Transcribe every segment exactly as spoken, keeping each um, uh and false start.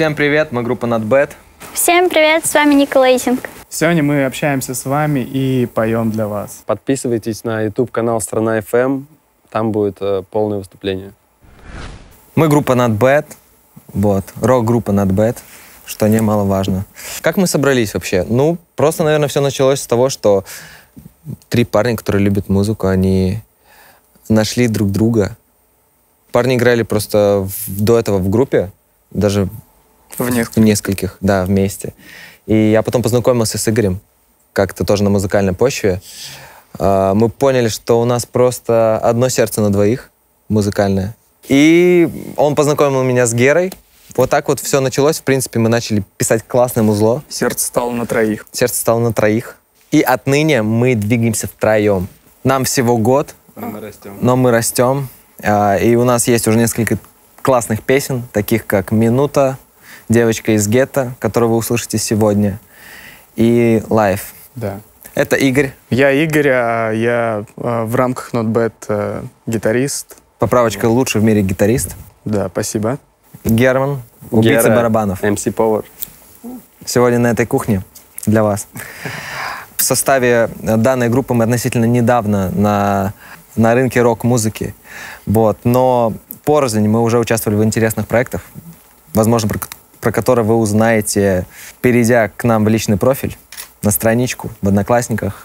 Всем привет, мы группа Not Bad. Всем привет, с вами Ника Лейсинг. Сегодня мы общаемся с вами и поем для вас. Подписывайтесь на YouTube-канал «Страна эф эм», там будет э, полное выступление. Мы группа Not Bad, вот, рок-группа Not Bad, что немаловажно. Как мы собрались вообще? Ну, просто, наверное, все началось с того, что три парня, которые любят музыку, они нашли друг друга. Парни играли просто в, до этого в группе, даже в нескольких. в нескольких, да, вместе. И я потом познакомился с Игорем, как-то тоже на музыкальной почве. Мы поняли, что у нас просто одно сердце на двоих, музыкальное. И он познакомил меня с Герой. Вот так вот все началось. В принципе, мы начали писать классное музло. Сердце стало на троих. Сердце стало на троих. И отныне мы двигаемся втроем. Нам всего год, Но мы растем. но мы растем. И у нас есть уже несколько классных песен, таких как «Минута», «Девочка из гетто», которую вы услышите сегодня, и «Life». Да. Это Игорь. Я Игорь, а я а, в рамках Not Bad а, гитарист. Поправочка, лучший в мире гитарист. Да, спасибо. Герман, убийца Гера, барабанов. эм си Power. Сегодня на этой кухне для вас. В составе данной группы мы относительно недавно на, на рынке рок-музыки. Вот. Но порознь мы уже участвовали в интересных проектах, возможно, про, про которые вы узнаете, перейдя к нам в личный профиль, на страничку, в Одноклассниках,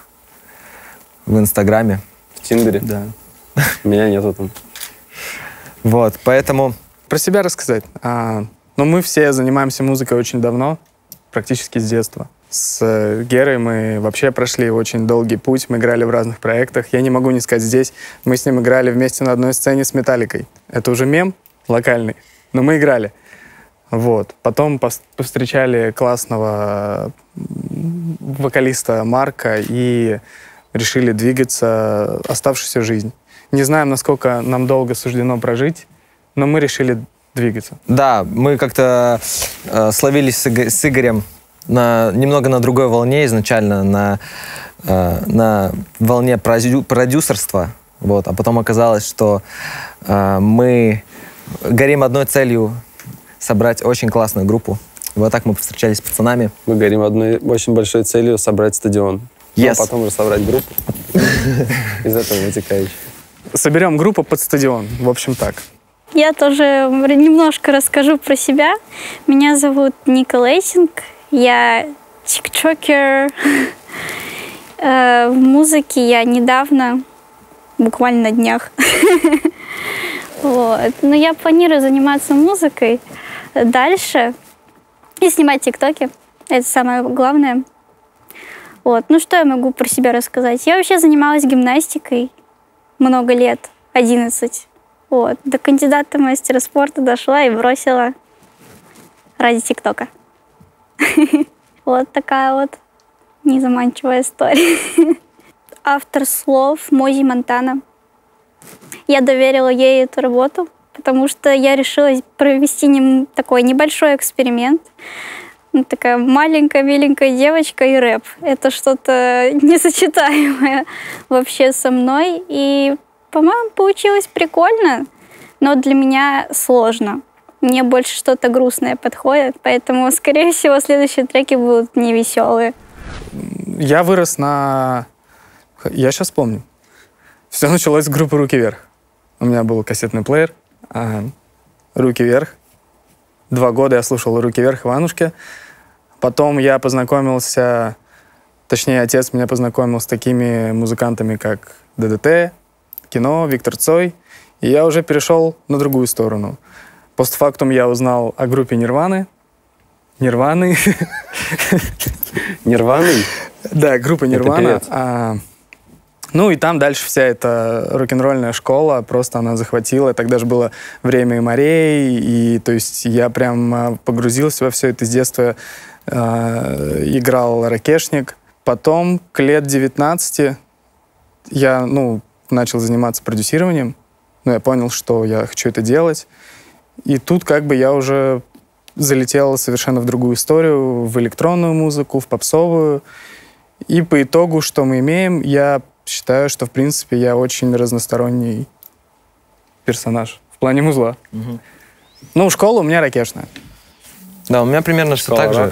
в Инстаграме. В Тиндере. Да. Меня нету там. Вот, поэтому... Про себя рассказать. А, ну, мы все занимаемся музыкой очень давно, практически с детства. С э, Герой мы вообще прошли очень долгий путь, мы играли в разных проектах. Я не могу не сказать здесь, мы с ним играли вместе на одной сцене с Металликой. Это уже мем локальный, но мы играли. Вот. Потом пос- повстречали классного вокалиста Марка и решили двигаться оставшуюся жизнь. Не знаем, насколько нам долго суждено прожить, но мы решили двигаться. Да, мы как-то э, словились с, Иго- с Игорем на, немного на другой волне изначально, на, э, на волне продю- продюсерства. Вот. А потом оказалось, что э, мы горим одной целью — собрать очень классную группу. Вот так мы повстречались с пацанами. Мы горим одной очень большой целью — собрать стадион. Yes. Ну, а потом уже собрать группу. Из этого вытекающий. Соберем группу под стадион. В общем, так. Я тоже немножко расскажу про себя. Меня зовут Ника Лейсинг. Я тиктокер. В музыке я недавно, буквально на днях. Вот. Но я планирую заниматься музыкой дальше и снимать тиктоки. Это самое главное. Вот. Ну, что я могу про себя рассказать? Я вообще занималась гимнастикой много лет, одиннадцать. Вот. До кандидата в мастера спорта дошла и бросила ради тиктока. Вот такая вот незаманчивая история. Автор слов Мози Монтана. Я доверила ей эту работу, потому что я решила провести нем такой небольшой эксперимент. Ну, такая маленькая, миленькая девочка и рэп. Это что-то несочетаемое вообще со мной. И, по-моему, получилось прикольно, но для меня сложно. Мне больше что-то грустное подходит, поэтому, скорее всего, следующие треки будут невеселые. Я вырос на... Я сейчас помню. Все началось с группы «Руки вверх». У меня был кассетный плеер. А, «Руки вверх». Два года я слушал «Руки вверх» Иванушки. Потом я познакомился... Точнее, отец меня познакомил с такими музыкантами, как ДДТ, Кино, Виктор Цой. И я уже перешел на другую сторону. Постфактум я узнал о группе Нирваны. Нирваны. Нирваный? Да, группа Нирвана. Это А, ну и там дальше вся эта рок-н-ролльная школа, просто она захватила. Тогда же было время и морей, и то есть я прям погрузился во все это с детства. А, играл ракешник. Потом к лет девятнадцати я, ну, начал заниматься продюсированием. Ну, я понял, что я хочу это делать. И тут как бы я уже залетел совершенно в другую историю, в электронную музыку, в попсовую. И по итогу, что мы имеем, я считаю, что, в принципе, я очень разносторонний персонаж в плане музла. Угу. Ну, школа у меня ракешная. Да, у меня примерно все так же.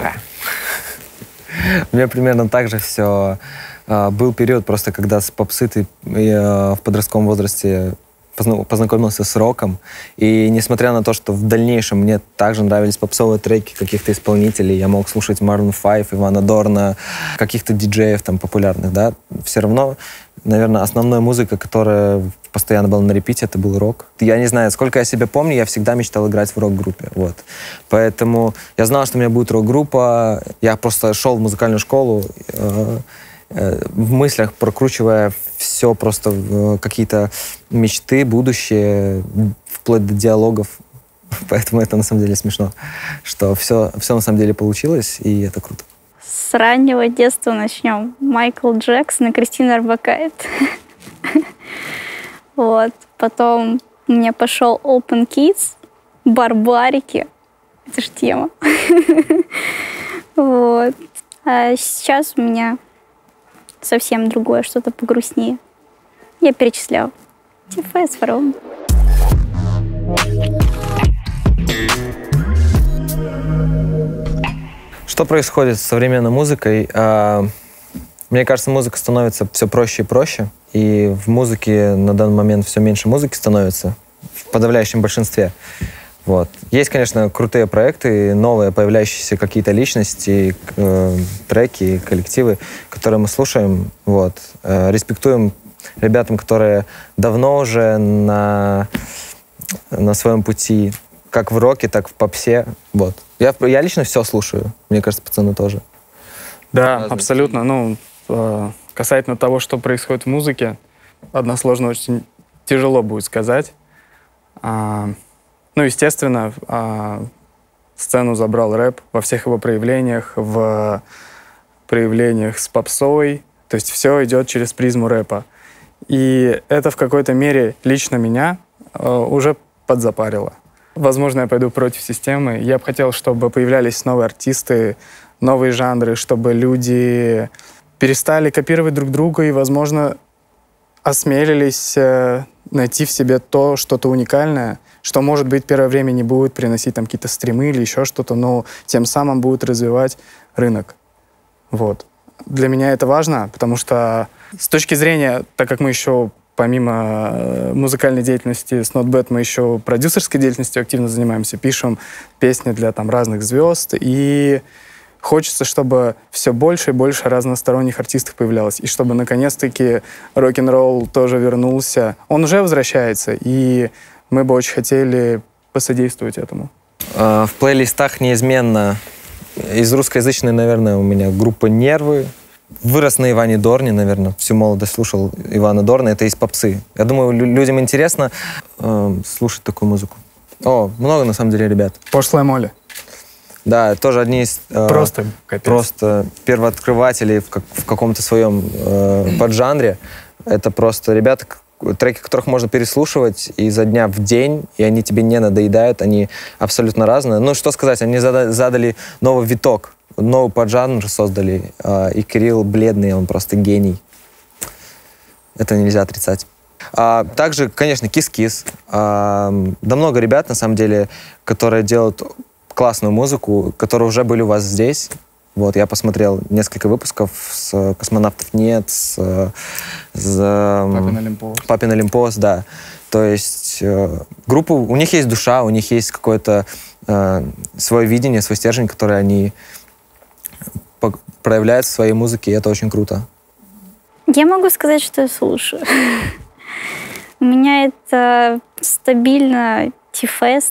У меня примерно так же все. Был период просто, когда с попсы ты в подростковом возрасте познакомился с роком. И несмотря на то, что в дальнейшем мне также нравились попсовые треки каких-то исполнителей, я мог слушать Maroon пять, Ивана Дорна, каких-то диджеев там популярных, да, все равно, наверное, основная музыка, которая постоянно была на репите, это был рок. Я не знаю, сколько я себя помню, я всегда мечтал играть в рок-группе, вот. Поэтому я знал, что у меня будет рок-группа, я просто шел в музыкальную школу, э, в мыслях прокручивая все, просто какие-то мечты, будущее, вплоть до диалогов. Поэтому это на самом деле смешно, что все, все на самом деле получилось, и это круто. С раннего детства начнем. Майкл Джексон и Кристина Орбакайте. Вот. Потом у меня пошел Open Kids, Барбарики. Это же тема. Вот. А сейчас у меня совсем другое, что-то погрустнее. Я перечисляла. Тифес, Фараон. Что происходит с современной музыкой? Мне кажется, музыка становится все проще и проще. И в музыке на данный момент все меньше музыки становится. В подавляющем большинстве. Вот. Есть, конечно, крутые проекты, новые появляющиеся какие-то личности, э, треки, коллективы, которые мы слушаем. Вот. Э, респектуем ребятам, которые давно уже на, на своем пути, как в роке, так в попсе. Вот. Я, я лично все слушаю. Мне кажется, пацаны тоже. Да, Разные. Абсолютно. Ну, э, касательно того, что происходит в музыке, односложно очень тяжело будет сказать. А, Ну, естественно, сцену забрал рэп во всех его проявлениях, в проявлениях с попсой. То есть все идет через призму рэпа. И это в какой-то мере лично меня уже подзапарило. Возможно, я пойду против системы. Я бы хотел, чтобы появлялись новые артисты, новые жанры, чтобы люди перестали копировать друг друга и, возможно, осмелились найти в себе то, что-то уникальное, что, может быть, первое время не будет приносить там какие-то стримы или еще что-то, но тем самым будет развивать рынок. Вот. Для меня это важно, потому что с точки зрения, так как мы еще помимо музыкальной деятельности с NotBad, мы еще продюсерской деятельностью активно занимаемся, пишем песни для там разных звезд, и хочется, чтобы все больше и больше разносторонних артистов появлялось, и чтобы наконец-таки рок-н-ролл тоже вернулся. Он уже возвращается, и мы бы очень хотели посодействовать этому. В плейлистах неизменно из русскоязычной, наверное, у меня группа «Нервы». Вырос на Иване Дорне, наверное, всю молодость слушал Ивана Дорна. Это из попсы. Я думаю, людям интересно э, слушать такую музыку. О, много на самом деле ребят. Пошлая Молли. Да, тоже одни из э, просто, просто первооткрывателей в, как, в каком-то своем э, поджанре. Это просто ребята, треки которых можно переслушивать изо дня в день, и они тебе не надоедают, они абсолютно разные. Ну, что сказать, они зада- задали новый виток, новый поджанр создали, э, и Кирилл Бледный, он просто гений. Это нельзя отрицать. А, также, конечно, Кис-Кис. А, да много ребят, на самом деле, которые делают классную музыку, которые уже были у вас здесь. Вот, я посмотрел несколько выпусков с «Космонавтов нет», с, с «Папин Олимпос». «Папин Олимпос», да. То есть э, группа, у них есть душа, у них есть какое-то э, свое видение, свой стержень, который они проявляют в своей музыке, и это очень круто. Я могу сказать, что я слушаю. У меня это стабильно Ти-Фест,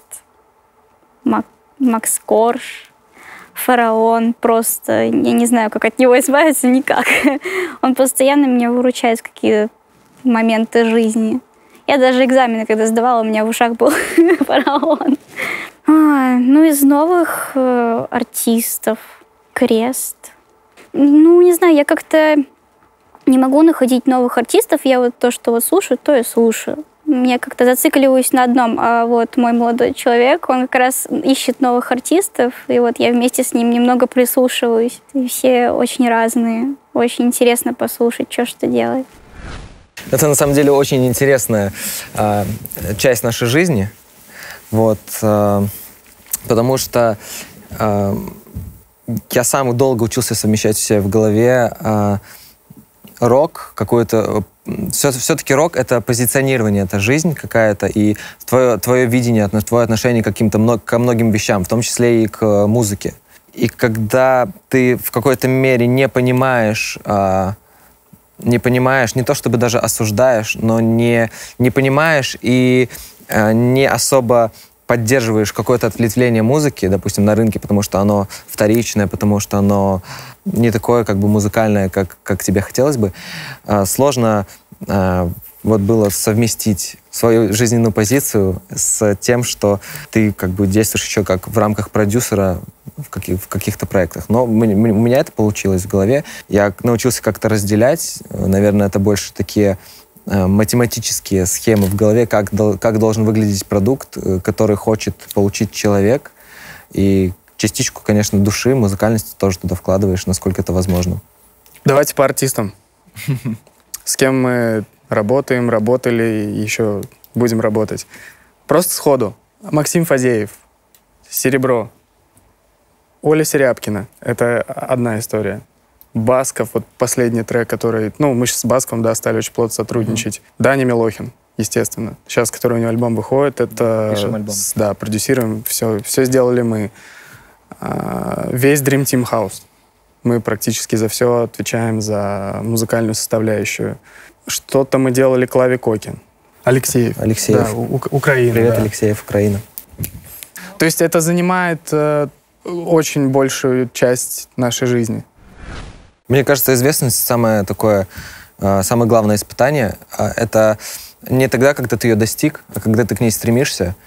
Макс Корж, Фараон. Просто я не знаю, как от него избавиться, никак. Он постоянно меня выручает в какие-то моменты жизни. Я даже экзамены, когда сдавала, у меня в ушах был Фараон. А, ну, из новых э, артистов Крест. Ну, не знаю, я как-то не могу находить новых артистов. Я вот то, что вот слушаю, то и слушаю. Я как-то зацикливаюсь на одном. А вот мой молодой человек, он как раз ищет новых артистов. И вот я вместе с ним немного прислушиваюсь. И все очень разные. Очень интересно послушать, что что делает. Это на самом деле очень интересная э, часть нашей жизни. Вот, э, потому что э, я сам долго учился совмещать все в голове э, рок, какой-то... Все, все-таки рок — это позиционирование, это жизнь какая-то, и твое, твое видение, твое отношение к каким-то, ко многим вещам, в том числе и к музыке. И когда ты в какой-то мере не понимаешь, э, не понимаешь, не то чтобы даже осуждаешь, но не, не понимаешь и э, не особо поддерживаешь какое-то ответвление музыки, допустим, на рынке, потому что оно вторичное, потому что оно не такое как бы музыкальное, как, как тебе хотелось бы, э, сложно э, вот было совместить свою жизненную позицию с тем, что ты как бы действуешь еще как в рамках продюсера в, каких, в каких-то проектах. Но мы, мы, у меня это получилось в голове. Я научился как-то разделять. Наверное, это больше такие э, математические схемы в голове, как, дол, как должен выглядеть продукт, э, который хочет получить человек. И частичку, конечно, души, музыкальности тоже туда вкладываешь, насколько это возможно. Давайте по артистам. С кем мы работаем, работали и еще будем работать. Просто сходу. Максим Фадеев, «Серебро». Оля Серябкина. Это одна история. Басков, вот последний трек, который... Ну, мы сейчас с Басковым, да, стали очень плотно сотрудничать. Mm-hmm. Даня Милохин, естественно. Сейчас, который у него альбом выходит, это... Пишем альбом. Да, продюсируем. Все, все сделали мы. А, весь Dream Team House. Мы практически за все отвечаем, за музыкальную составляющую. Что-то мы делали Клаве Кокин. Алексеев. Алексеев. Да, у- Украина. Привет, да. Алексеев, Украина. То есть это занимает э, очень большую часть нашей жизни. Мне кажется, известность самое такое, э, самое главное испытание. Э, это не тогда, когда ты ее достиг, а когда ты к ней стремишься.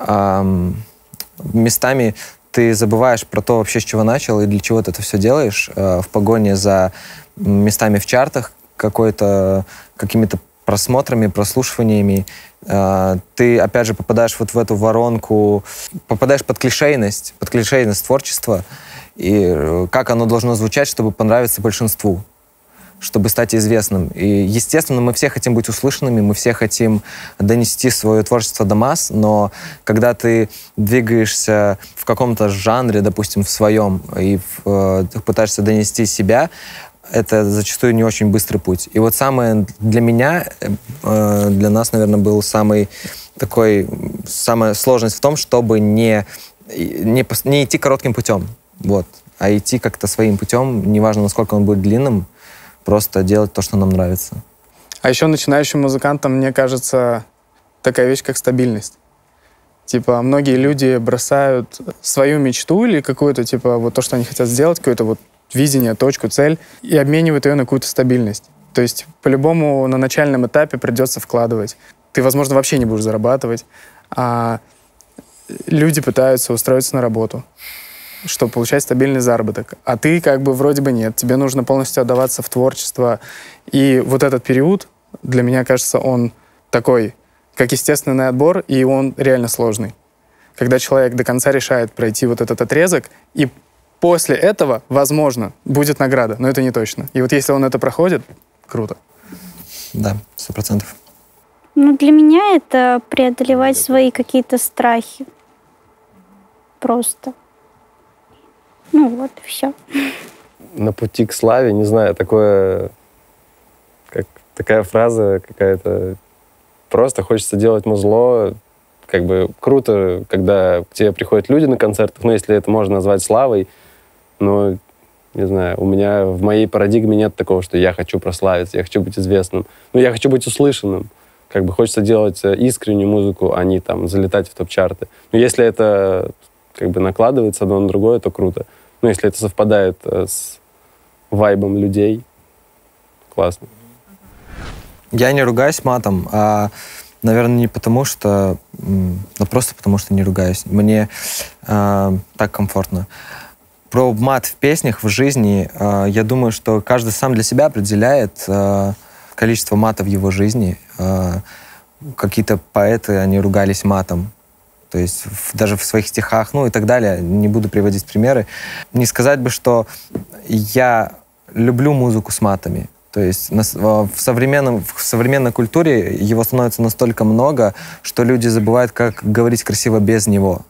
Э, местами ты забываешь про то вообще, с чего начал и для чего ты это все делаешь, э, в погоне за местами в чартах, какой-то, какими-то просмотрами, прослушиваниями. Э, ты, опять же, попадаешь вот в эту воронку, попадаешь под клишейность, под клишейность творчества, и э, как оно должно звучать, чтобы понравиться большинству, чтобы стать известным. И, естественно, мы все хотим быть услышанными, мы все хотим донести свое творчество до масс, но когда ты двигаешься в каком-то жанре, допустим, в своем, и в, э, пытаешься донести себя, это зачастую не очень быстрый путь. И вот самое для меня, э, для нас, наверное, был самый такой, самая сложность в том, чтобы не, не, не идти коротким путем, вот, а идти как-то своим путем, неважно, насколько он будет длинным, просто делать то, что нам нравится. А еще начинающим музыкантам, мне кажется, такая вещь, как стабильность. Типа, многие люди бросают свою мечту или какую-то, типа, вот то, что они хотят сделать, какое-то вот видение, точку, цель, и обменивают ее на какую-то стабильность. То есть, по-любому, на начальном этапе придется вкладывать. Ты, возможно, вообще не будешь зарабатывать, а люди пытаются устроиться на работу, чтобы получать стабильный заработок. А ты как бы вроде бы нет. Тебе нужно полностью отдаваться в творчество. И вот этот период, для меня кажется, он такой, как естественный отбор, и он реально сложный. Когда человек до конца решает пройти вот этот отрезок, и после этого, возможно, будет награда, но это не точно. И вот если он это проходит, круто. Да, сто процентов. Ну, для меня это преодолевать свои какие-то страхи. Просто. Ну вот, и все. На пути к славе, не знаю, такое, как такая фраза какая-то, просто хочется делать музло, как бы круто, когда к тебе приходят люди на концертах, ну, если это можно назвать славой, но, не знаю, у меня в моей парадигме нет такого, что я хочу прославиться, я хочу быть известным, ну, я хочу быть услышанным, как бы хочется делать искреннюю музыку, а не там залетать в топ-чарты. Но если это как бы накладывается одно на другое, то круто. Ну, если это совпадает э, с вайбом людей, классно. Я не ругаюсь матом, а, наверное, не потому что... Ну, просто потому что не ругаюсь. Мне а, так комфортно. Про мат в песнях, в жизни, а, я думаю, что каждый сам для себя определяет а, количество мата в его жизни. А, какие-то поэты, они ругались матом. То есть в, даже в своих стихах, ну и так далее. Не буду приводить примеры. Не сказать бы, что я люблю музыку с матами. То есть на, в, современном, в современной культуре его становится настолько много, что люди забывают, как говорить красиво без него.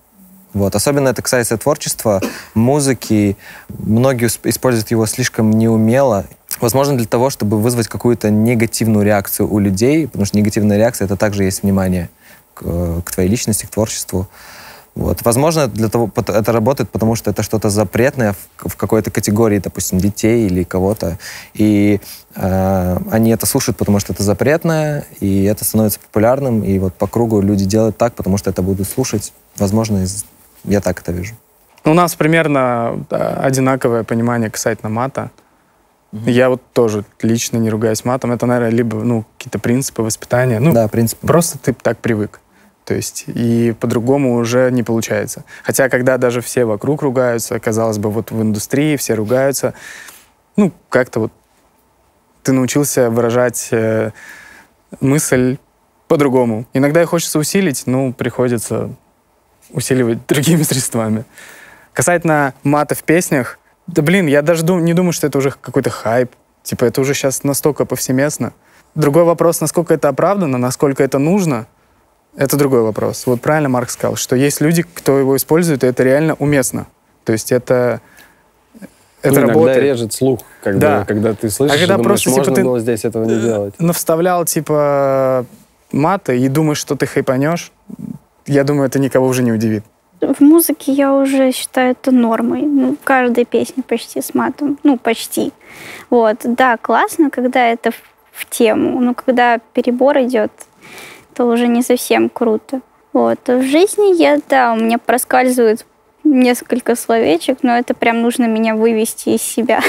Вот. Особенно это касается творчества, музыки. Многие используют его слишком неумело. Возможно, для того, чтобы вызвать какую-то негативную реакцию у людей, потому что негативная реакция — это также есть внимание к, к твоей личности, к творчеству. Вот. Возможно, для того, это работает, потому что это что-то запретное в, в какой-то категории, допустим, детей или кого-то. И э, они это слушают, потому что это запретное, и это становится популярным. И вот по кругу люди делают так, потому что это будут слушать. Возможно, из... я так это вижу. У нас примерно одинаковое понимание касательно мата. Mm-hmm. Я вот тоже лично не ругаюсь матом. Это, наверное, либо ну, какие-то принципы воспитания. Ну, да, принципы. Просто ты так привык. То есть и по-другому уже не получается. Хотя, когда даже все вокруг ругаются, казалось бы, вот в индустрии все ругаются, ну, как-то вот ты научился выражать э, мысль по-другому. Иногда ее хочется усилить, но приходится усиливать другими средствами. Касательно мата в песнях, да блин, я даже дум, не думаю, что это уже какой-то хайп. Типа это уже сейчас настолько повсеместно. Другой вопрос, насколько это оправдано, насколько это нужно, это другой вопрос. Вот правильно Марк сказал, что есть люди, кто его использует, и это реально уместно. То есть это, это ну, работает. Иногда режет слух, когда, да. когда ты слышишь, а когда и думаешь, просто, можно типа, было здесь этого не делать. Навставлял типа маты и думаешь, что ты хайпанешь, я думаю, это никого уже не удивит. В музыке я уже считаю это нормой. Ну, в каждой песне почти с матом. Ну, почти. Вот. Да, классно, когда это в, в тему. Но когда перебор идет, это уже не совсем круто. Вот. В жизни я, да, у меня проскальзывает несколько словечек, но это прям нужно меня вывести из себя.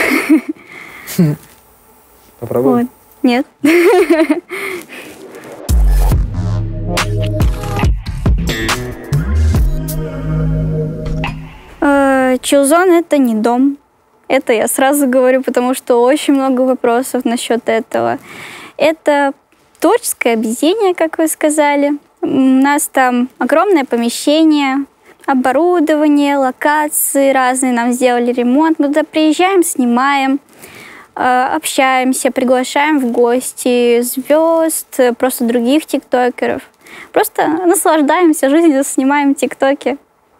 Попробуй. Вот. Нет. Чилзон — это не дом. Это я сразу говорю, потому что очень много вопросов насчет этого. Это творческое объединение, как вы сказали. У нас там огромное помещение, оборудование, локации разные. Нам сделали ремонт. Мы туда приезжаем, снимаем, общаемся, приглашаем в гости звезд, просто других тиктокеров. Просто наслаждаемся жизнью, снимаем тиктоки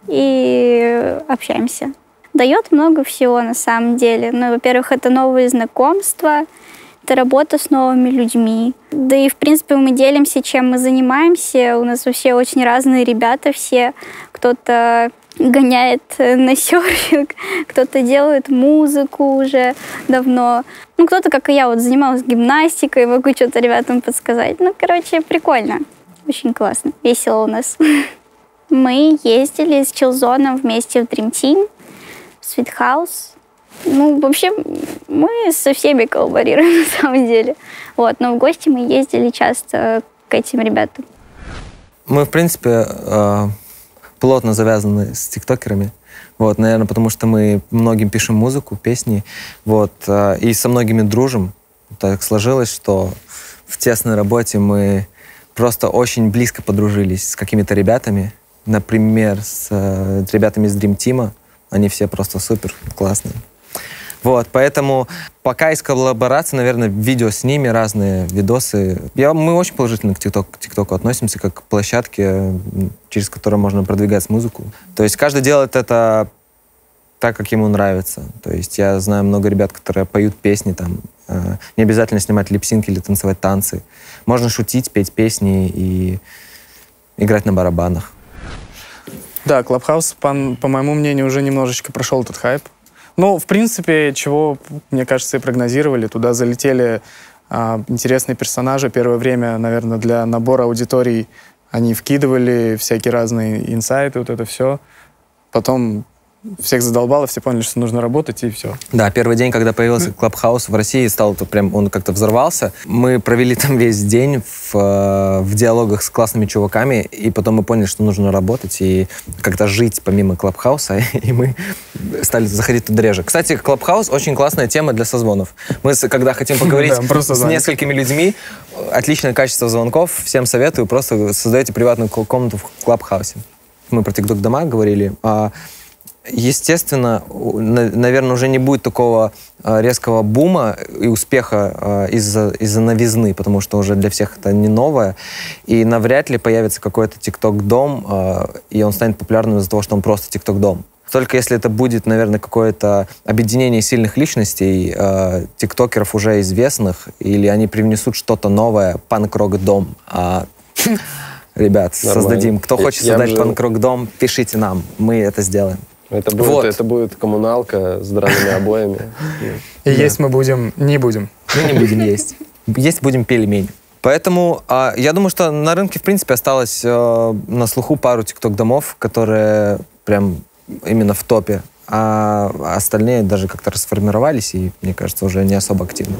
и общаемся. Дает много всего на самом деле. Ну, во-первых, это новые знакомства, это работа с новыми людьми. Да и, в принципе, мы делимся, чем мы занимаемся. У нас вообще очень разные ребята все. Кто-то гоняет на серфинг, кто-то делает музыку уже давно. Ну, кто-то, как и я, вот занималась гимнастикой, могу что-то ребятам подсказать. Ну, короче, прикольно. Очень классно. Весело у нас. Мы ездили с Чилзоном вместе в Dream Team, в Sweet House. Ну, вообще, мы со всеми коллаборируем, на самом деле. Вот, но в гости мы ездили часто к этим ребятам. Мы, в принципе, плотно завязаны с тиктокерами. Вот, наверное, потому что мы многим пишем музыку, песни. Вот, и со многими дружим. Так сложилось, что в тесной работе мы просто очень близко подружились с какими-то ребятами. Например, с э, ребятами из Dream Team. Они все просто супер классные. Вот, поэтому пока из коллаборации, наверное, видео с ними, разные видосы. Я, мы очень положительно к ТикТоку, к ТикТоку относимся, как к площадке, через которую можно продвигать музыку. То есть каждый делает это так, как ему нравится. То есть я знаю много ребят, которые поют песни, там, э, не обязательно снимать липсинки или танцевать танцы. Можно шутить, петь песни и играть на барабанах. Да, Clubhouse, по, по моему мнению, уже немножечко прошел этот хайп. Ну, в принципе, чего, мне кажется, и прогнозировали. Туда залетели а, интересные персонажи. Первое время, наверное, для набора аудиторий они вкидывали всякие разные инсайты, вот это все. Потом всех задолбало, все поняли, что нужно работать, и все. Да, первый день, когда появился Clubhouse в России, стал это прям, он как-то взорвался. Мы провели там весь день в, в диалогах с классными чуваками, и потом мы поняли, что нужно работать и как-то жить помимо Clubhouse, и мы стали заходить туда реже. Кстати, Clubhouse очень классная тема для созвонов. Мы, когда хотим поговорить с несколькими людьми, отличное качество звонков, всем советую, просто создаете приватную комнату в Clubhouse. Мы про TikTok дома говорили, а естественно, наверное, уже не будет такого резкого бума и успеха из-за из-за новизны, потому что уже для всех это не новое. И навряд ли появится какой-то тикток-дом, и он станет популярным из-за того, что он просто тикток-дом. Только если это будет, наверное, какое-то объединение сильных личностей, э, тиктокеров уже известных, или они привнесут что-то новое, панк-рок-дом. А, ребят, нормально. Создадим. Кто я, хочет я создать жил... панк-рок-дом, пишите нам, мы это сделаем. Это будет, вот. это будет коммуналка с драными обоями. И есть мы будем, не будем. Мы не будем есть. Есть будем пельмень. Поэтому э, я думаю, что на рынке, в принципе, осталось э, на слуху пару тикток-домов, которые прям именно в топе, а остальные даже как-то расформировались и, мне кажется, уже не особо активны.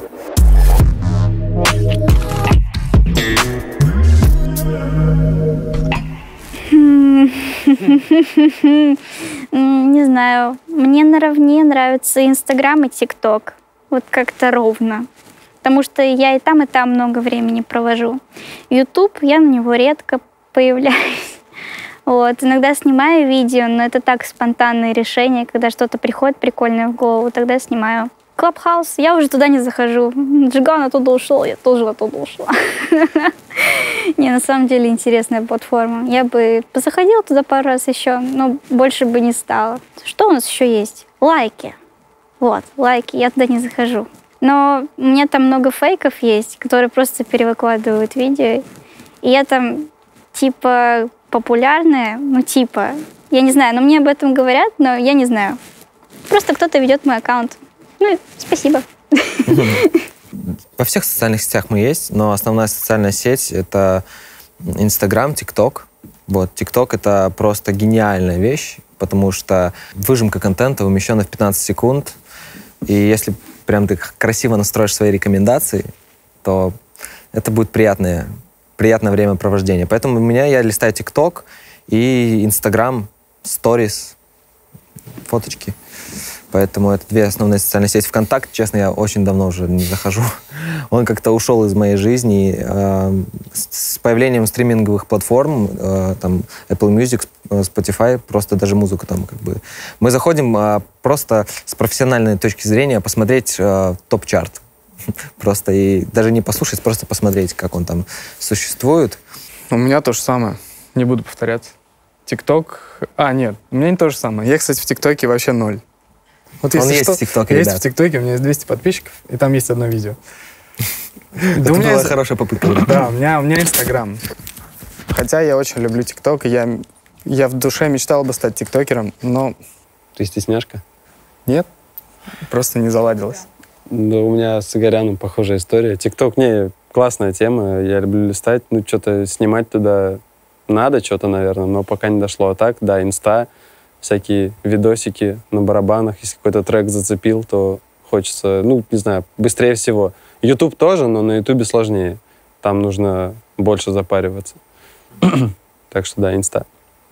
Не знаю. Мне наравне нравится Инстаграм и ТикТок. Вот как-то ровно. Потому что я и там, и там много времени провожу. Ютуб, я на него редко появляюсь. Вот. Иногда снимаю видео, но это так спонтанные решения, когда что-то приходит прикольное в голову, тогда снимаю. Клабхаус, я уже туда не захожу. Джиган оттуда ушел, я тоже оттуда ушла. Не, на самом деле интересная платформа. Я бы заходила туда пару раз еще, но больше бы не стала. Что у нас еще есть? Лайки. Вот, лайки, я туда не захожу. Но у меня там много фейков есть, которые просто перевыкладывают видео. И я там типа популярная, ну типа, я не знаю, но мне об этом говорят, но я не знаю. Просто кто-то ведет мой аккаунт. Ну, спасибо. Во всех социальных сетях мы есть, но основная социальная сеть — это Инстаграм, ТикТок. Вот, ТикТок — это просто гениальная вещь, потому что выжимка контента умещена в пятнадцать секунд, и если прям ты красиво настроишь свои рекомендации, то это будет приятное, приятное времяпровождение. Поэтому у меня, я листаю ТикТок и Инстаграм, сторис, фоточки. Поэтому это две основные социальные сети. ВКонтакте, честно, я очень давно уже не захожу. Он как-то ушел из моей жизни. С появлением стриминговых платформ, там, Apple Music, Spotify, просто даже музыку там как бы... Мы заходим просто с профессиональной точки зрения посмотреть топ-чарт. Просто и даже не послушать, просто посмотреть, как он там существует. У меня то же самое. Не буду повторяться. ТикТок... А, нет, у меня не то же самое. Я, кстати, в ТикТоке вообще ноль. Вот он есть что, в ТикТоке, есть ребят. в ТикТоке, у меня есть двести подписчиков, и там есть одно видео. Это была хорошая попытка. Да, у меня Инстаграм. Хотя я очень люблю ТикТок, и я, я в душе мечтал бы стать тиктокером, но... Ты стесняшка? Нет, просто не заладилось. Да, у меня с Игоряном похожая история. ТикТок, не, классная тема, я люблю листать, ну, что-то снимать туда надо, что-то, наверное, но пока не дошло. А так, да, Инста, всякие видосики на барабанах. Если какой-то трек зацепил, то хочется, ну, не знаю, быстрее всего. Ютуб тоже, но на Ютубе сложнее. Там нужно больше запариваться. Так что да, Инста.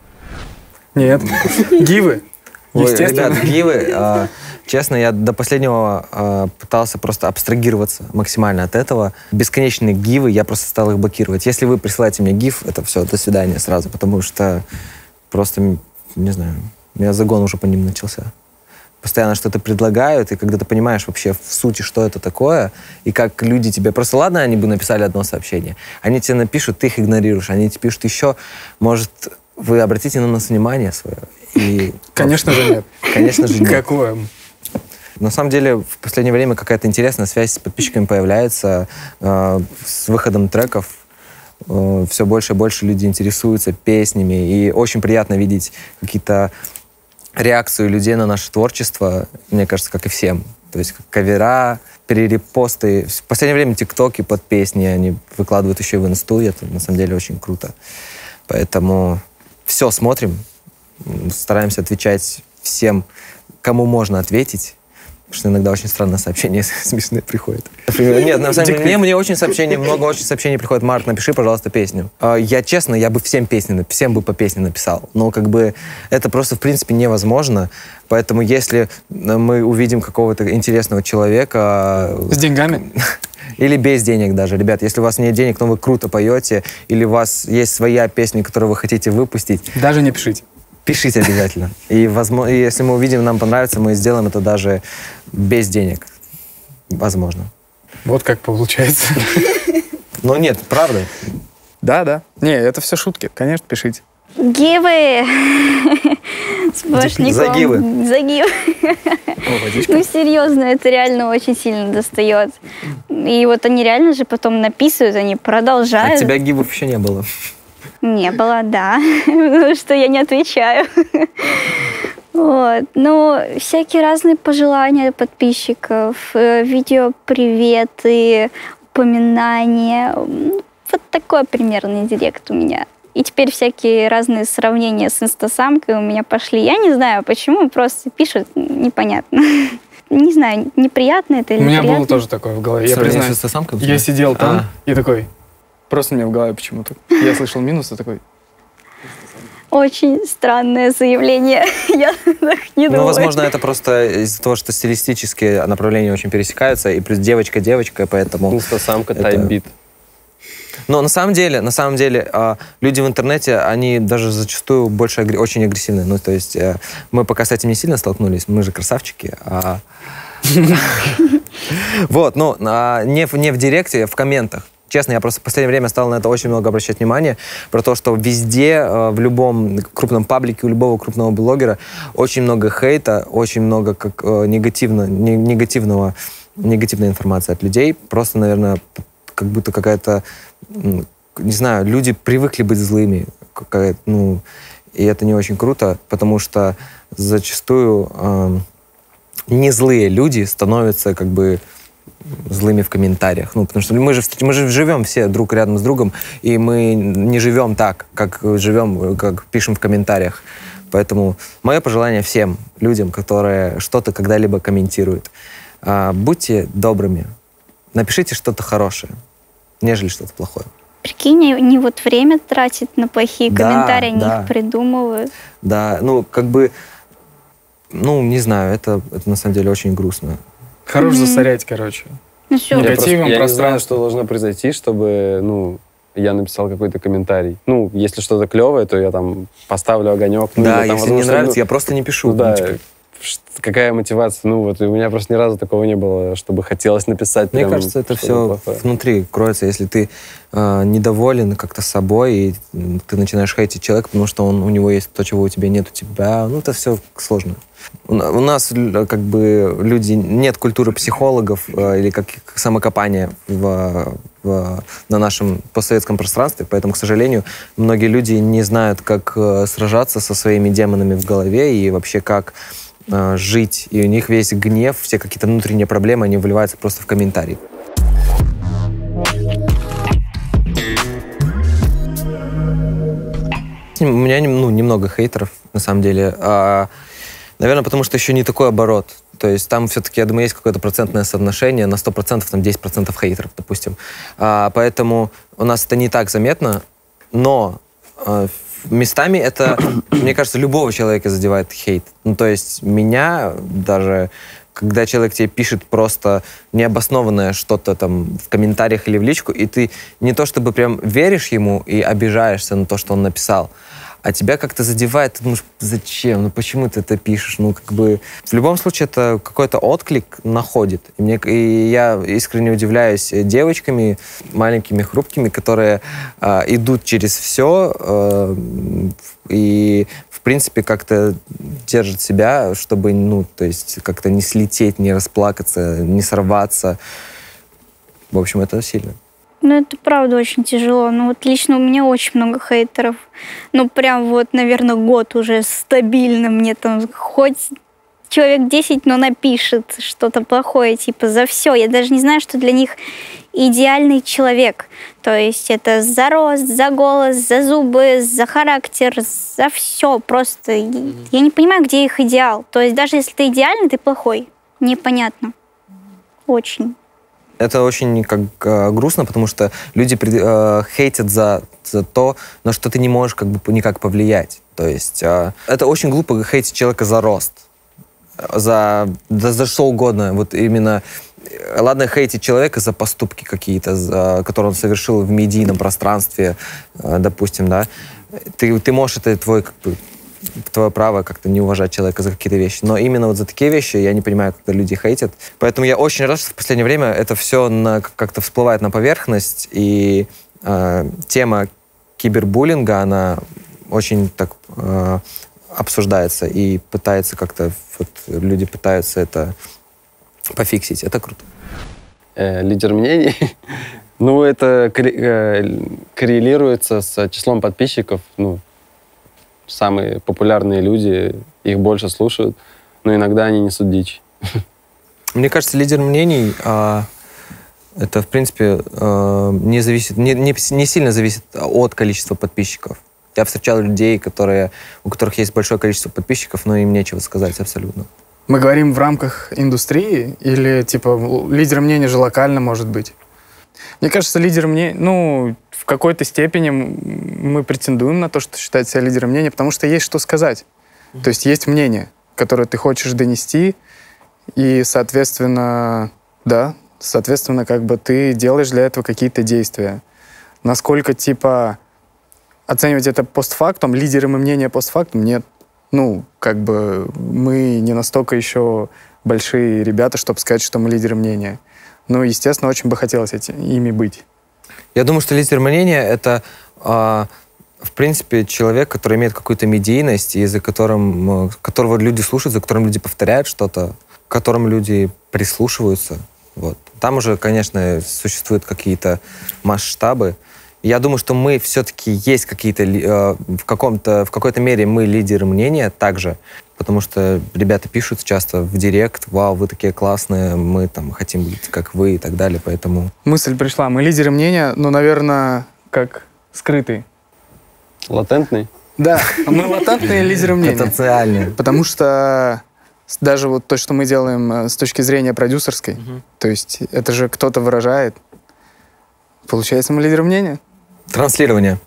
Нет. Гивы. Ой, ребят, гивы, э, честно, я до последнего э, пытался просто абстрагироваться максимально от этого. Бесконечные гивы, я просто стал их блокировать. Если вы присылаете мне гиф, это все, до свидания сразу, потому что просто, не знаю, у меня загон уже по ним начался. Постоянно что-то предлагают, и когда ты понимаешь вообще в сути, что это такое, и как люди тебе... Просто ладно, они бы написали одно сообщение. Они тебе напишут, ты их игнорируешь. Они тебе пишут еще, может, вы обратите на нас внимание свое. И... Конечно же нет. Конечно же нет. Какое? На самом деле, в последнее время какая-то интересная связь с подписчиками появляется. Э, с выходом треков э, все больше и больше люди интересуются песнями. И очень приятно видеть какие-то реакцию людей на наше творчество, мне кажется, как и всем. То есть кавера, перерепосты. В последнее время тиктоки под песни они выкладывают еще и в инсту. Это на самом деле очень круто. Поэтому все смотрим, стараемся отвечать всем, кому можно ответить. Потому что иногда очень странные сообщения смешные приходят. Например, нет, на самом деле, мне, мне очень сообщений, много очень сообщений приходит. Марк, напиши, пожалуйста, песню. Я, честно, я бы всем песни, всем бы по песне написал. Но как бы это просто, в принципе, невозможно. Поэтому если мы увидим какого-то интересного человека... С деньгами? Или без денег даже. Ребят, если у вас нет денег, но вы круто поете, или у вас есть своя песня, которую вы хотите выпустить... Даже не пишите. Пишите обязательно. И, возможно, если мы увидим, нам понравится, мы сделаем это даже без денег. Возможно. Вот как получается. Но нет, правда. Да, да. Не, это все шутки. Конечно, пишите. Гивы! Сплошняком. Загивы. Загивы. О, водичка. Ну, серьезно, это реально очень сильно достает. И вот они реально же потом написывают, они продолжают. От тебя гивов еще не было. Не было, да. Потому что я не отвечаю. Вот. Ну, всякие разные пожелания подписчиков, э, видео приветы, упоминания. Вот такой примерный директ у меня. И теперь всякие разные сравнения с инстасамкой у меня пошли. Я не знаю, почему, просто пишут, непонятно. Не знаю, неприятно это или У меня неприятно. было тоже такое в голове. Я Сравнение признаюсь, с инстасамкой у тебя? я сидел там А. и такой, просто мне в голове почему-то. Я слышал минус и такой, Очень странное заявление. Я так не думаю. Ну, возможно, это просто из-за того, что стилистические направления очень пересекаются, и плюс девочка-девочка, поэтому... Инстасамка, это- тайпбит. Но на самом деле, на самом деле, а, люди в интернете, они даже зачастую больше агр- очень агрессивны. Ну, то есть э, мы пока с этим не сильно столкнулись, мы же красавчики. а- Вот, ну, а, не в не в директе, в комментах. Честно, я просто в последнее время стал на это очень много обращать внимание, про то, что везде, э, в любом крупном паблике, у любого крупного блогера очень много хейта, очень много как, э, негативно, не- негативного, негативной информации от людей. Просто, наверное, п- как будто какая-то, м, не знаю, люди привыкли быть злыми. Какая-то, ну, и это не очень круто, потому что зачастую э, не злые люди становятся как бы злыми в комментариях. Ну, потому что мы же, мы же живем все друг рядом с другом, и мы не живем так, как живем, как пишем в комментариях. Поэтому мое пожелание всем людям, которые что-то когда-либо комментируют, а, будьте добрыми, напишите что-то хорошее, нежели что-то плохое. Прикинь, они вот время тратят на плохие Да, комментарии, они да. их придумывают. Да, ну, как бы, ну, не знаю, это, это на самом деле очень грустно. хорош засорять, короче. Ну все, Я Я, просто- Негативом я не знаю, пространство. что должно произойти, чтобы, ну, я написал какой-то комментарий. Ну, если что-то клевое, то я там поставлю огонек. Ну, Да, или там, если не возможно, нравится, ну, я просто не пишу. ну, да, Ну, типа, ш- какая мотивация? Ну, вот у меня просто ни разу такого не было, чтобы хотелось написать. Мне прям кажется, это что-то все плохое. внутри кроется. Если ты э, недоволен как-то собой, и м, ты начинаешь хейтить человека, потому что он, у него есть то, чего у тебя нет у тебя, ну, это все сложно. У, на- у нас л- как бы люди, нет культуры психологов э, или как самокопания в, в- на нашем постсоветском пространстве, поэтому, к сожалению, многие люди не знают, как э, сражаться со своими демонами в голове и вообще как э, жить. И у них весь гнев, все какие-то внутренние проблемы, они выливаются просто в комментарии. У меня ну, немного хейтеров, на самом деле. А, наверное, потому что еще не такой оборот. То есть там все-таки, я думаю, есть какое-то процентное соотношение, на сто процентов там десять процентов хейтеров, допустим. А, поэтому у нас это не так заметно, но а, местами это, мне кажется, любого человека задевает хейт. Ну, то есть меня даже, когда человек тебе пишет просто необоснованное что-то там в комментариях или в личку, и ты не то чтобы прям веришь ему и обижаешься на то, что он написал, а тебя как-то задевает, ты думаешь, зачем, ну почему ты это пишешь? Ну, как бы, в любом случае, это какой-то отклик находит. И, мне, и я искренне удивляюсь девочками, маленькими, хрупкими, которые э, идут через все э, и, в принципе, как-то держат себя, чтобы, ну, то есть, как-то не слететь, не расплакаться, не сорваться. В общем, это сильно. Ну, это правда очень тяжело. Ну, вот лично у меня очень много хейтеров. Ну, прям вот, наверное, год уже стабильно мне там хоть человек десять, но напишет что-то плохое, типа, за все. Я даже не знаю, что для них идеальный человек. То есть это за рост, за голос, за зубы, за характер, за все. Просто я не понимаю, где их идеал. То есть даже если ты идеальный, ты плохой. Непонятно. Очень. Это очень как э, грустно, потому что люди пред- э, хейтят за, за то, на что ты не можешь как бы никак повлиять. То есть э, это очень глупо хейтить человека за рост, за, за, за что угодно. Вот именно, э, ладно, хейтить человека за поступки какие-то, за, которые он совершил в медийном пространстве, э, допустим, да. Ты, ты можешь, это твой как бы твое право как-то не уважать человека за какие-то вещи. Но именно вот за такие вещи я не понимаю, когда люди хейтят. Поэтому я очень рад, что в последнее время это все на, как-то всплывает на поверхность, и э, тема кибербуллинга, она очень так э, обсуждается и пытается как-то, вот, люди пытаются это пофиксить. Это круто. Э, лидер мнений? Ну, это коррелируется с числом подписчиков. Ну, самые популярные люди, их больше слушают, но иногда они несут дичь. Мне кажется, лидер мнений, а, это, в принципе, а, не, зависит, не, не, не сильно зависит от количества подписчиков. Я встречал людей, которые, у которых есть большое количество подписчиков, но им нечего сказать абсолютно. Мы говорим в рамках индустрии или, типа, лидер мнения же локально может быть? Мне кажется, лидер мнения, ну, в какой-то степени мы претендуем на то, что считать себя лидером мнения, потому что есть что сказать. Mm-hmm. То есть есть мнение, которое ты хочешь донести, и, соответственно, да, соответственно, как бы ты делаешь для этого какие-то действия. Насколько, типа, оценивать это постфактум, лидером и мнения постфактум, нет. Ну, как бы мы не настолько еще большие ребята, чтобы сказать, что мы лидеры мнения. Ну, естественно, очень бы хотелось эти, ими быть. Я думаю, что лидер мнения — это, э, в принципе, человек, который имеет какую-то медийность, и за которым, которого люди слушают, за которым люди повторяют что-то, к которым люди прислушиваются. Вот. Там уже, конечно, существуют какие-то масштабы. Я думаю, что мы все-таки есть какие-то, э, в каком-то, в какой-то мере мы лидеры мнения также, потому что ребята пишут часто в директ: «Вау, вы такие классные, мы там хотим быть как вы» и так далее, поэтому... Мысль пришла. Мы лидеры мнения, ну, наверное, как скрытый. Латентный? Да, мы латентные лидеры мнения. Потенциальные. Потому что даже вот то, что мы делаем с точки зрения продюсерской, угу. То есть это же кто-то выражает. Получается, мы лидеры мнения. Транслирование.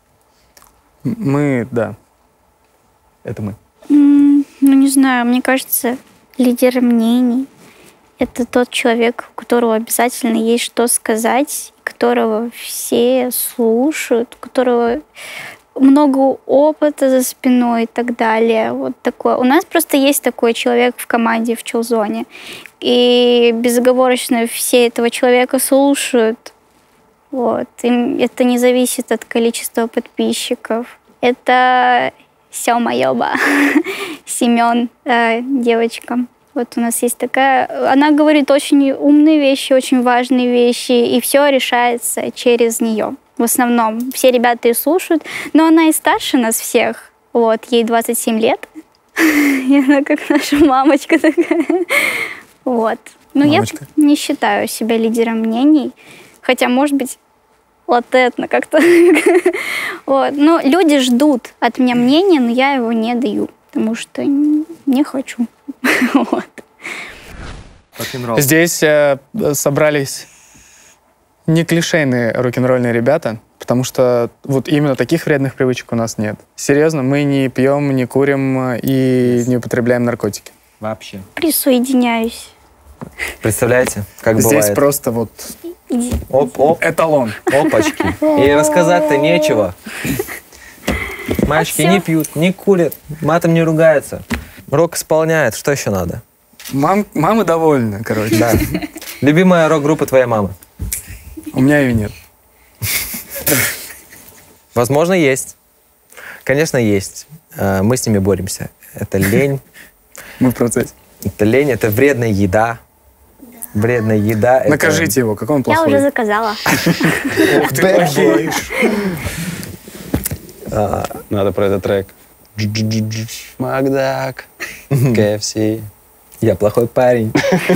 Мы, да. Это мы. Mm, ну, не знаю, мне кажется, лидер мнений — это тот человек, у которого обязательно есть что сказать, которого все слушают, у которого много опыта за спиной и так далее. Вот такое. У нас просто есть такой человек в команде в Чилзоне. И безоговорочно все этого человека слушают. Вот. И это не зависит от количества подписчиков. Это Сёма Йоба, Семен, э, девочка. Вот у нас есть такая... Она говорит очень умные вещи, очень важные вещи, и все решается через нее. В основном все ребята ее слушают, но она и старше нас всех. Вот, ей двадцать семь лет. И она как наша мамочка такая. Вот. Но я не считаю себя лидером мнений, хотя, может быть, латентно как-то. Вот. Но люди ждут от меня мнения, но я его не даю, потому что не хочу. Вот. Здесь э, собрались не клишейные рок-н-ролльные ребята, потому что вот именно таких вредных привычек у нас нет. Серьезно, мы не пьем, не курим и не употребляем наркотики. Вообще. Присоединяюсь. Представляете, как Здесь бывает? просто вот Оп-оп. эталон. Опачки. И рассказать-то нечего. Мальчики не пьют, не курят, матом не ругаются. Рок исполняет, что еще надо? Мам, мамы довольны, короче. Да. Любимая рок-группа твоей мамы? У меня ее нет. Возможно, есть. Конечно, есть. Мы с ними боремся. Это лень. Мы в процессе. Это лень, это вредная еда. Вредная еда. Накажите это... его, какой он плохой. Я уже заказала. Ух ты, плохой. Надо про этот трек. Макдак, кей эф си. Я плохой парень.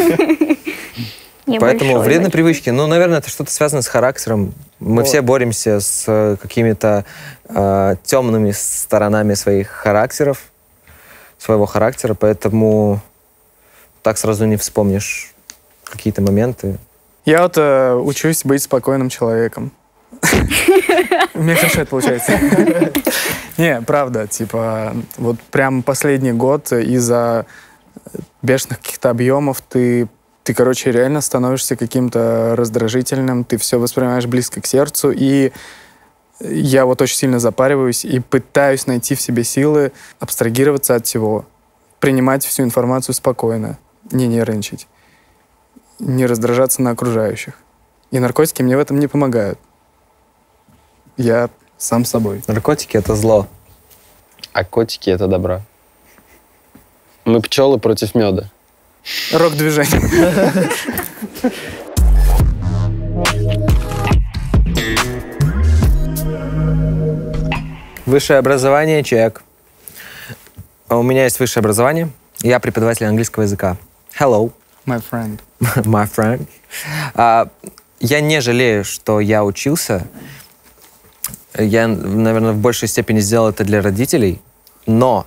Поэтому вредные привычки, ну, наверное, это что-то связано с характером. Мы все боремся с какими-то темными сторонами своих характеров, своего характера, поэтому так сразу не вспомнишь какие-то моменты. Я вот э, учусь быть спокойным человеком. У меня хорошо это получается. Не, правда, типа, вот прям последний год из-за бешеных каких-то объемов ты, ты, короче, реально становишься каким-то раздражительным, ты все воспринимаешь близко к сердцу, и я вот очень сильно запариваюсь и пытаюсь найти в себе силы абстрагироваться от всего, принимать всю информацию спокойно, не нервничать, не раздражаться на окружающих. И наркотики мне в этом не помогают. Я сам собой. Наркотики — это зло. А котики — это добро. Мы пчелы против меда. Рок-движение. Высшее образование, чек. У меня есть высшее образование. Я преподаватель английского языка. Hello. My friend. My friend. А, я не жалею, что я учился. Я, наверное, в большей степени сделал это для родителей. Но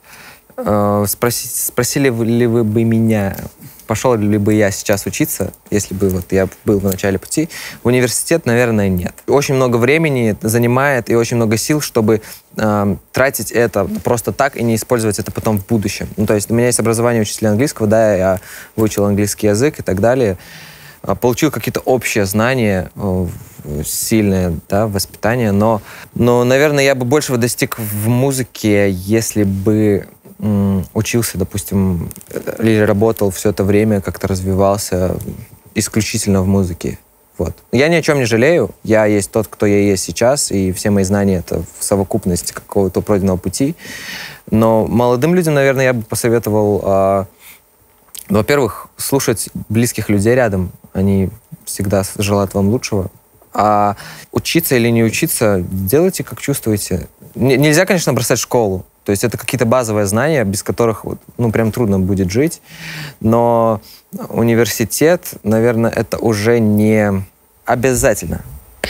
э, спроси, спросили ли вы бы меня, пошел ли бы я сейчас учиться, если бы вот я был в начале пути, в университет, наверное, нет. Очень много времени занимает и очень много сил, чтобы э, тратить это просто так и не использовать это потом в будущем. Ну, то есть у меня есть образование учителя английского, да, я выучил английский язык и так далее. Получил какие-то общие знания, сильное, да, воспитание, но, но, наверное, я бы большего достиг в музыке, если бы м, учился, допустим, или работал все это время, как-то развивался исключительно в музыке. Вот. Я ни о чем не жалею, я есть тот, кто я есть сейчас, и все мои знания — это в совокупности какого-то пройденного пути. Но молодым людям, наверное, я бы посоветовал... А, Ну, во-первых, слушать близких людей рядом. Они всегда желают вам лучшего. А учиться или не учиться, делайте, как чувствуете. Н- нельзя, конечно, бросать школу. То есть это какие-то базовые знания, без которых, вот, ну, прям трудно будет жить. Но университет, наверное, это уже не обязательно.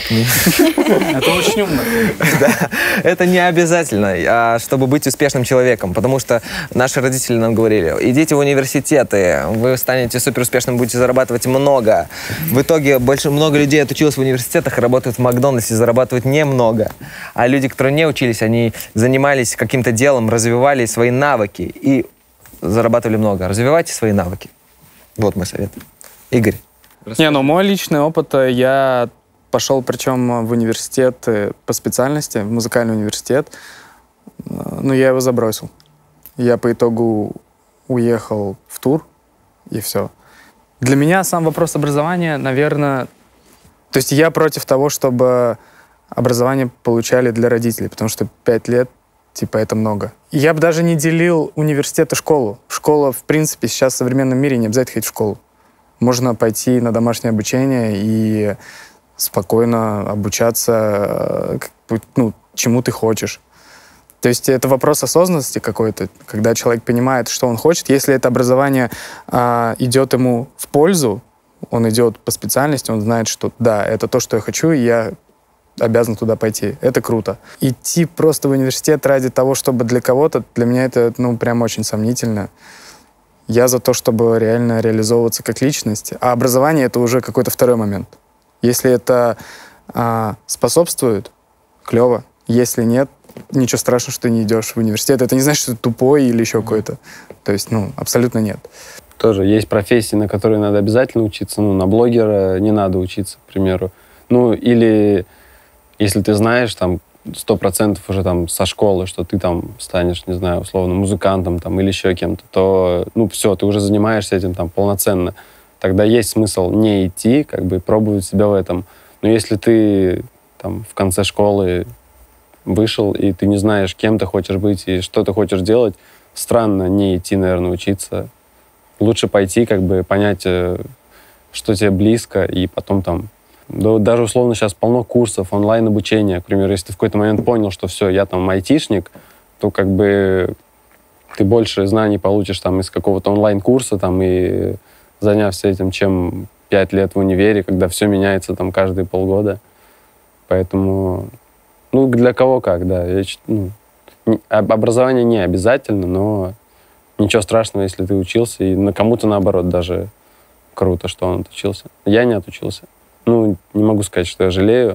Это очень умно. Да, это не обязательно, а, чтобы быть успешным человеком, потому что наши родители нам говорили: идите в университеты, вы станете суперуспешным, будете зарабатывать много. В итоге больше, много людей отучилось в университетах и работают в Макдональдсе, зарабатывают немного. А люди, которые не учились, они занимались каким-то делом, развивали свои навыки и зарабатывали много. Развивайте свои навыки. Вот мой совет. Игорь. Не, ну мой личный опыт, я пошел, причем в университет по специальности, в музыкальный университет, но я его забросил. Я по итогу уехал в тур, и все. Для меня сам вопрос образования, наверное... То есть я против того, чтобы образование получали для родителей, потому что пять лет, типа, это много. Я бы даже не делил университет и школу. Школа, в принципе, сейчас в современном мире не обязательно ходить в школу. Можно пойти на домашнее обучение и спокойно обучаться, ну, чему ты хочешь. То есть это вопрос осознанности какой-то, когда человек понимает, что он хочет. Если это образование а, идет ему в пользу, он идет по специальности, он знает, что да, это то, что я хочу, и я обязан туда пойти. Это круто. Идти просто в университет ради того, чтобы для кого-то, для меня это, ну, прям очень сомнительно. Я за то, чтобы реально реализовываться как личность, а образование — это уже какой-то второй момент. Если это а, способствует, клево. Если нет, ничего страшного, что ты не идешь в университет. Это не значит, что ты тупой или еще какой-то. То есть, ну, абсолютно нет. Тоже есть профессии, на которые надо обязательно учиться. Ну, на блогера не надо учиться, к примеру. Ну, или если ты знаешь, там, сто процентов уже там со школы, что ты там станешь, не знаю, условно, музыкантом там или еще кем-то, то, ну, все, ты уже занимаешься этим там полноценно. Тогда есть смысл не идти, как бы пробовать себя в этом. Но если ты там в конце школы вышел, и ты не знаешь, кем ты хочешь быть и что ты хочешь делать, странно не идти, наверное, учиться. Лучше пойти, как бы понять, что тебе близко, и потом там... Да, даже условно сейчас полно курсов, онлайн-обучения. К примеру, если ты в какой-то момент понял, что все, я там айтишник, то как бы ты больше знаний получишь там из какого-то онлайн-курса там и заняв этим, чем пять лет в универе, когда все меняется там каждые полгода. Поэтому, ну, для кого как, да. Я, ну, образование не обязательно, но ничего страшного, если ты учился, и на кому-то, наоборот, даже круто, что он отучился. Я не отучился. Ну, не могу сказать, что я жалею.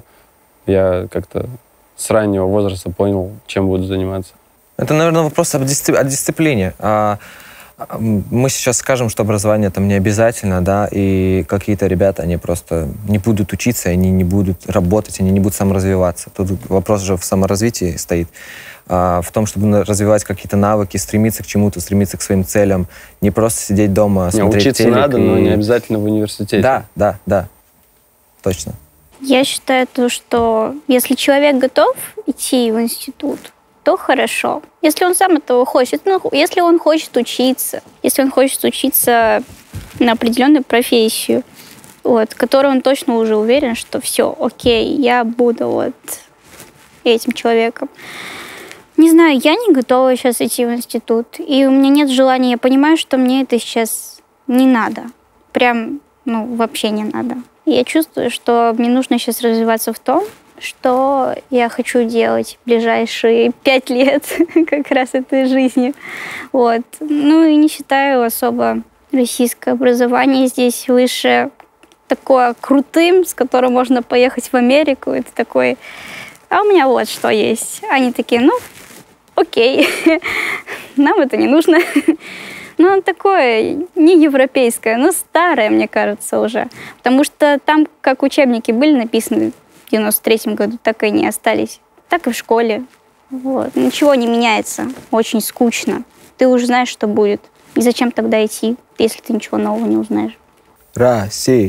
Я как-то с раннего возраста понял, чем буду заниматься. Это, наверное, вопрос о, дисци... о дисциплине. А, Мы сейчас скажем, что образование там не обязательно, да, и какие-то ребята, они просто не будут учиться, они не будут работать, они не будут саморазвиваться. Тут вопрос же в саморазвитии стоит, а, в том, чтобы развивать какие-то навыки, стремиться к чему-то, стремиться к своим целям, не просто сидеть дома, не, смотреть учиться телек. надо, и... но не обязательно в университете. Да, да, да, точно. Я считаю, то, что если человек готов идти в институт, то хорошо. Если он сам этого хочет, ну, если он хочет учиться, если он хочет учиться на определенную профессию, вот, которой он точно уже уверен, что все, окей, я буду вот этим человеком. Не знаю, я не готова сейчас идти в институт, и у меня нет желания, я понимаю, что мне это сейчас не надо. Прям, ну, вообще не надо. Я чувствую, что мне нужно сейчас развиваться в том, что я хочу делать в ближайшие пять лет как раз этой жизни. Вот. Ну и не считаю особо российское образование здесь выше такое крутым, с которым можно поехать в Америку. Это такой, а у меня вот что есть. Они такие, ну, окей, нам это не нужно. Ну, оно такое не европейское, но старое, мне кажется, уже. Потому что там, как учебники были написаны в девяносто третьем году, так и не остались. Так и в школе. Вот. Ничего не меняется. Очень скучно. Ты уже знаешь, что будет. И зачем тогда идти, если ты ничего нового не узнаешь? Россия,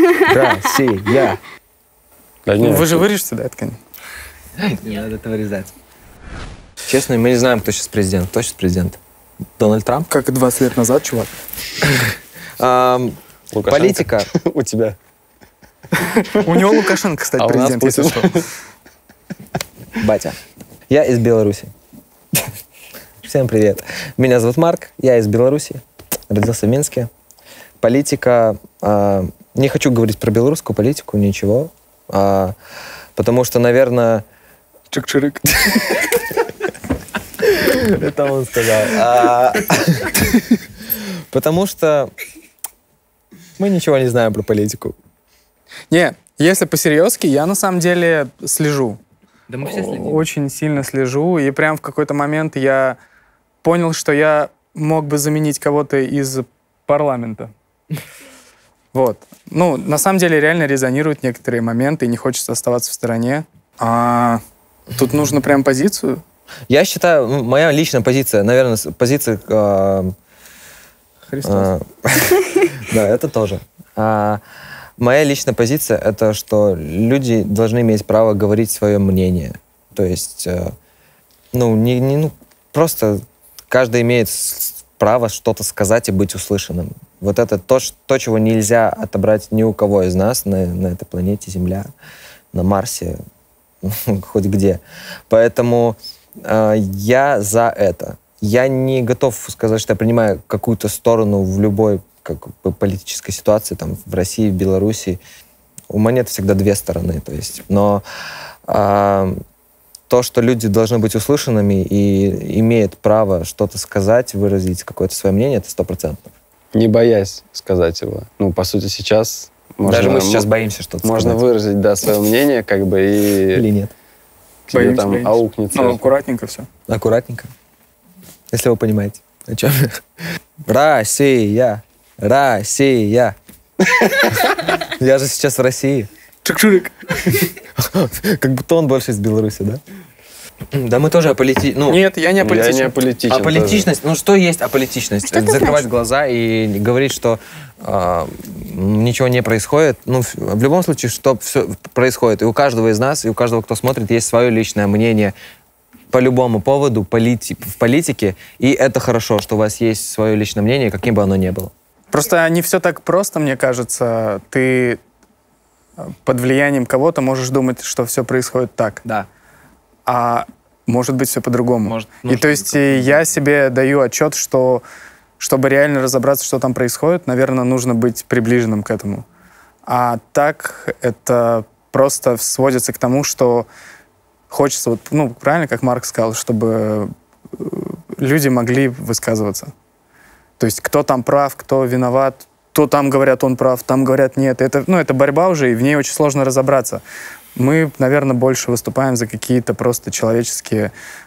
Россия. Да нет, Вы же вырежете, да, это, конечно? Не надо это вырезать. Честно, мы не знаем, кто сейчас президент. Кто сейчас президент? Дональд Трамп? Как и двадцать лет назад, чувак. Ам, Лукашенко. Политика. У тебя. У него Лукашенко, кстати, А у нас президент, если Путин. что. Батя. Я из Беларуси. Всем привет. Меня зовут Марк, я из Беларуси. Родился в Минске. Политика... а, не хочу говорить про белорусскую политику, ничего. а, потому что, наверное... Чик-чирик. Это он сказал. А, потому что мы ничего не знаем про политику. Не, если по-серьезки, я на самом деле слежу. Да мы все Очень сильно слежу, и прям в какой-то момент я понял, что я мог бы заменить кого-то из парламента. Вот. Ну, на самом деле реально резонируют некоторые моменты, и не хочется оставаться в стороне. А тут нужно прям позицию. Я считаю, ну, моя личная позиция, наверное, с- позиция... а, Христос. а, Да, это тоже. А, Моя личная позиция — это что люди должны иметь право говорить свое мнение. То есть, э, ну, не, не, ну, просто каждый имеет с- право что-то сказать и быть услышанным. Вот это то, ш- то, чего нельзя отобрать ни у кого из нас на, на этой планете Земля, на Марсе, хоть где. Поэтому э, я за это. Я не готов сказать, что я принимаю какую-то сторону в любой как бы, политической ситуации, там, в России, в Беларуси. У монеты всегда две стороны. То есть, но э, то, что люди должны быть услышанными и имеют право что-то сказать, выразить какое-то свое мнение, это сто процентов. Не боясь сказать его. Ну, по сути, сейчас... Даже мы можно- сейчас боимся что-то Можно сказать. выразить, да, свое мнение, как бы, Или и нет. тебе Боимся, там боимся. аукнется. Ну, аккуратненько все. Аккуратненько. Если вы понимаете, о чем я. Россия! Россия! Я же сейчас в России. Чик-чирик. Как будто он больше из Беларуси, да? Да мы тоже аполити... Ну, Нет, я не Я не аполитичен. аполитичен. тоже. аполитичность. Ну что есть аполитичность? Что это Закрывать значит? глаза и говорить, что а, ничего не происходит. Ну, в, в любом случае, что все происходит. И у каждого из нас, и у каждого, кто смотрит, есть свое личное мнение по любому поводу полити... в политике. И это хорошо, что у вас есть свое личное мнение, каким бы оно ни было. Просто не все так просто, мне кажется. Ты под влиянием кого-то можешь думать, что все происходит так. Да. А может быть все по-другому. Может- и может то есть и я себе даю отчет, что чтобы реально разобраться, что там происходит, наверное, нужно быть приближенным к этому. А так это просто сводится к тому, что хочется, вот, ну, правильно, как Марк сказал, чтобы э, люди могли высказываться. То есть кто там прав, кто виноват, то там говорят, он прав, там говорят, нет. Это, ну, это борьба уже, и в ней очень сложно разобраться. Мы, наверное, больше выступаем за какие-то просто человеческие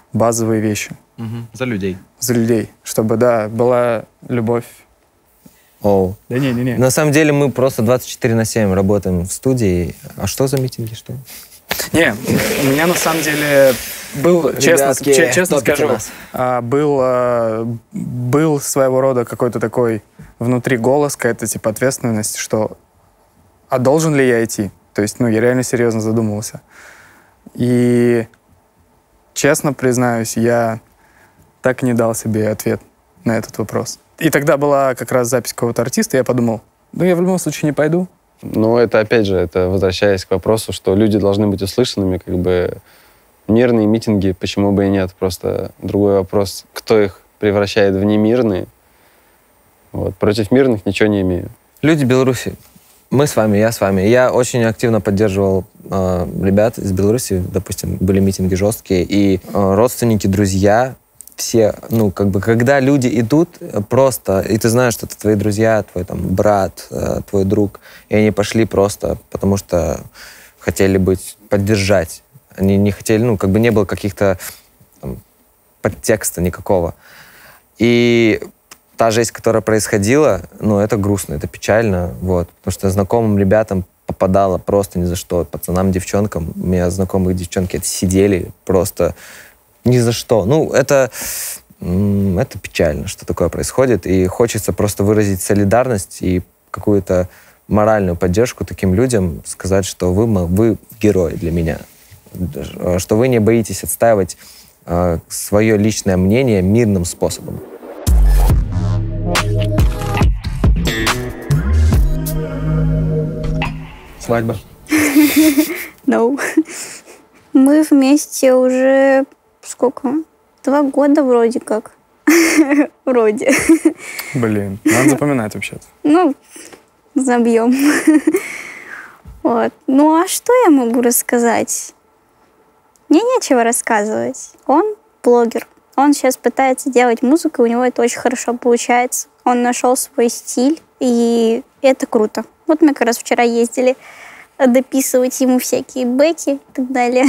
базовые вещи. Угу. За людей. За людей. Чтобы, да, была любовь. Оу. Да не-не-не. На самом деле мы просто двадцать четыре на семь работаем в студии. А что за митинги? Что? Не, у меня на самом деле был, честно, Ребятки, че- честно топите скажу, нас. а, был, а, был своего рода какой-то такой внутри голос, какая-то типа ответственность, что а должен ли я идти? То есть, ну, я реально серьезно задумывался. И честно признаюсь, я так и не дал себе ответ на этот вопрос. И тогда была как раз запись какого-то артиста, и я подумал, ну, я в любом случае не пойду. Ну, это опять же, это возвращаясь к вопросу, что люди должны быть услышанными, как бы мирные митинги, почему бы и нет. Просто другой вопрос, кто их превращает в немирные. Вот. Против мирных ничего не имею. Люди Беларуси. Мы с вами, я с вами. Я очень активно поддерживал э, ребят из Беларуси. Допустим, были митинги жесткие. И э, родственники, друзья, все, ну, как бы, когда люди идут просто, и ты знаешь, что это твои друзья, твой там брат, э, твой друг, и они пошли просто, потому что хотели быть, поддержать. Они не хотели, ну, как бы не было каких-то там, подтекста никакого. И та жесть, которая происходила, ну, это грустно, это печально, вот, потому что знакомым ребятам попадало просто ни за что, пацанам, девчонкам, у меня знакомых девчонки это сидели просто ни за что. Ну, это, это печально, что такое происходит, и хочется просто выразить солидарность и какую-то моральную поддержку таким людям, сказать, что вы, вы герои для меня, что вы не боитесь отстаивать э, свое личное мнение мирным способом. Свадьба. No. Мы вместе уже сколько? Два года вроде как. Вроде. Блин, надо запоминать вообще-то. Ну, забьем. Вот. Ну, а что я могу рассказать? Мне нечего рассказывать. Он блогер. Он сейчас пытается делать музыку, и у него это очень хорошо получается. Он нашел свой стиль, и это круто. Вот мы как раз вчера ездили дописывать ему всякие бэки и так далее.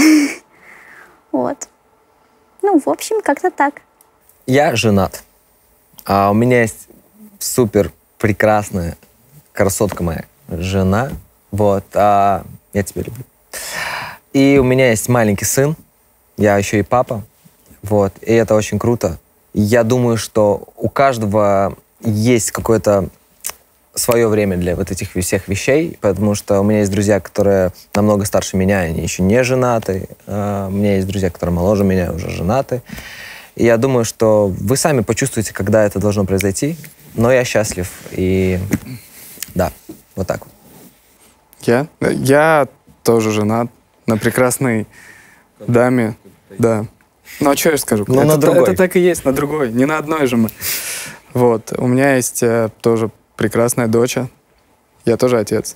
Вот. Ну, в общем, как-то так. Я женат. А у меня есть супер прекрасная красотка моя жена. Вот. А я тебя люблю. И у меня есть маленький сын. Я еще и папа. Вот. И это очень круто. Я думаю, что у каждого есть какое-то свое время для вот этих всех вещей, потому что у меня есть друзья, которые намного старше меня, они еще не женаты. А у меня есть друзья, которые моложе меня, уже женаты. И я думаю, что вы сами почувствуете, когда это должно произойти. Но я счастлив. И да, вот так вот. Я? Я тоже женат на прекрасной даме. Да. Ну, а что я скажу? Ну, это, на другой. Это так и есть, на другой. Не на одной же мы. Вот. У меня есть э, тоже прекрасная доча. Я тоже отец.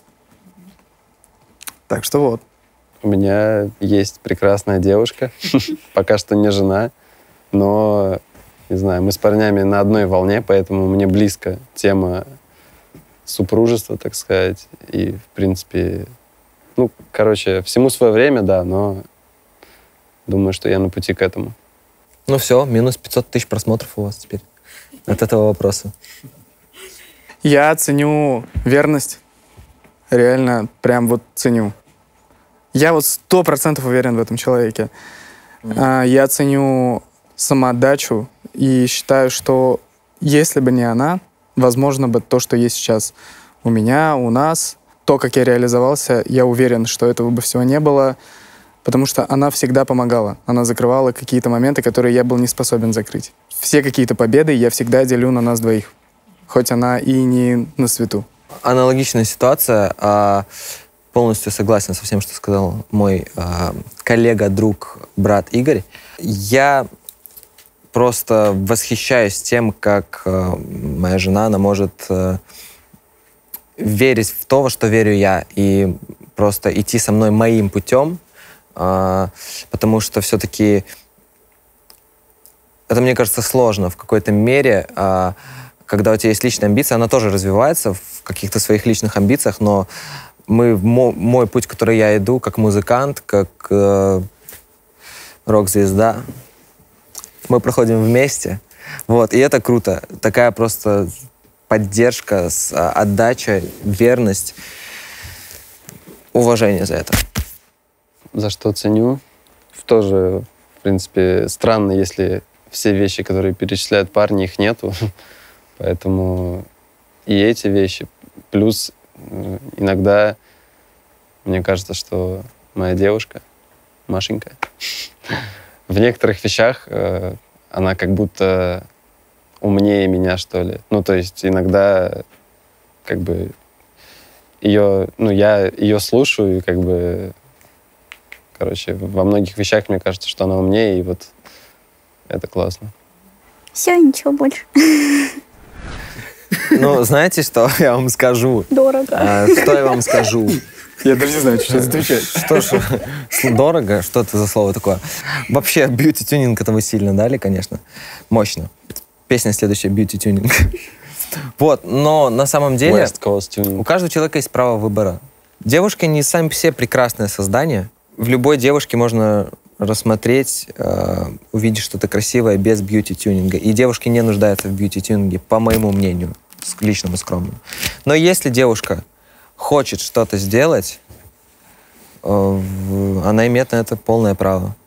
Так что вот. У меня есть прекрасная девушка, пока что не жена, но, не знаю, мы с парнями на одной волне, поэтому мне близко тема супружества, так сказать. И, в принципе, ну, короче, всему свое время, да, но думаю, что я на пути к этому. Ну все, минус пятьсот тысяч просмотров у вас теперь от этого вопроса. Я ценю верность. Реально, прям вот ценю. Я вот сто процентов уверен в этом человеке. Mm. Я ценю самоотдачу и считаю, что если бы не она, возможно бы то, что есть сейчас у меня, у нас, то, как я реализовался, я уверен, что этого бы всего не было, потому что она всегда помогала. Она закрывала какие-то моменты, которые я был не способен закрыть. Все какие-то победы я всегда делю на нас двоих, хоть она и не на свету. Аналогичная ситуация. А, полностью согласен со всем, что сказал мой а, коллега, друг, брат Игорь. Я просто восхищаюсь тем, как а, моя жена, она может а, верить в то, во что верю я, и просто идти со мной моим путем, а, потому что все-таки это, мне кажется, сложно в какой-то мере, а, когда у тебя есть личная амбиция, она тоже развивается в каких-то своих личных амбициях, но мы, мой, мой путь, который я иду, как музыкант, как э, рок-звезда, мы проходим вместе. Вот, и это круто. Такая просто поддержка, отдача, верность, уважение за это. За что ценю? Тоже, в принципе, странно, если все вещи, которые перечисляют парни, их нету. Поэтому и эти вещи. Плюс иногда мне кажется, что моя девушка, Машенька, в некоторых вещах э, она как будто умнее меня, что ли. Ну, то есть иногда как бы ее, ну, я ее слушаю и как бы, короче, во многих вещах мне кажется, что она умнее, и вот это классно. Все, ничего больше. Ну, знаете, что я вам скажу? Дорого. А, что я вам скажу? Я даже не знаю, что отвечать. Что ж, дорого? Что это за слово такое? Вообще, бьюти-тюнинг это вы сильно дали, конечно. Мощно. Песня следующая, бьюти-тюнинг. Вот, но на самом деле West Coast Tuning. У каждого человека есть право выбора. Девушки не сами все прекрасное создание. В любой девушке можно рассмотреть, э, увидеть что-то красивое без бьюти-тюнинга. И девушки не нуждаются в бьюти-тюнинге, по моему мнению, личному, скромному. Но если девушка хочет что-то сделать, э, она имеет на это полное право.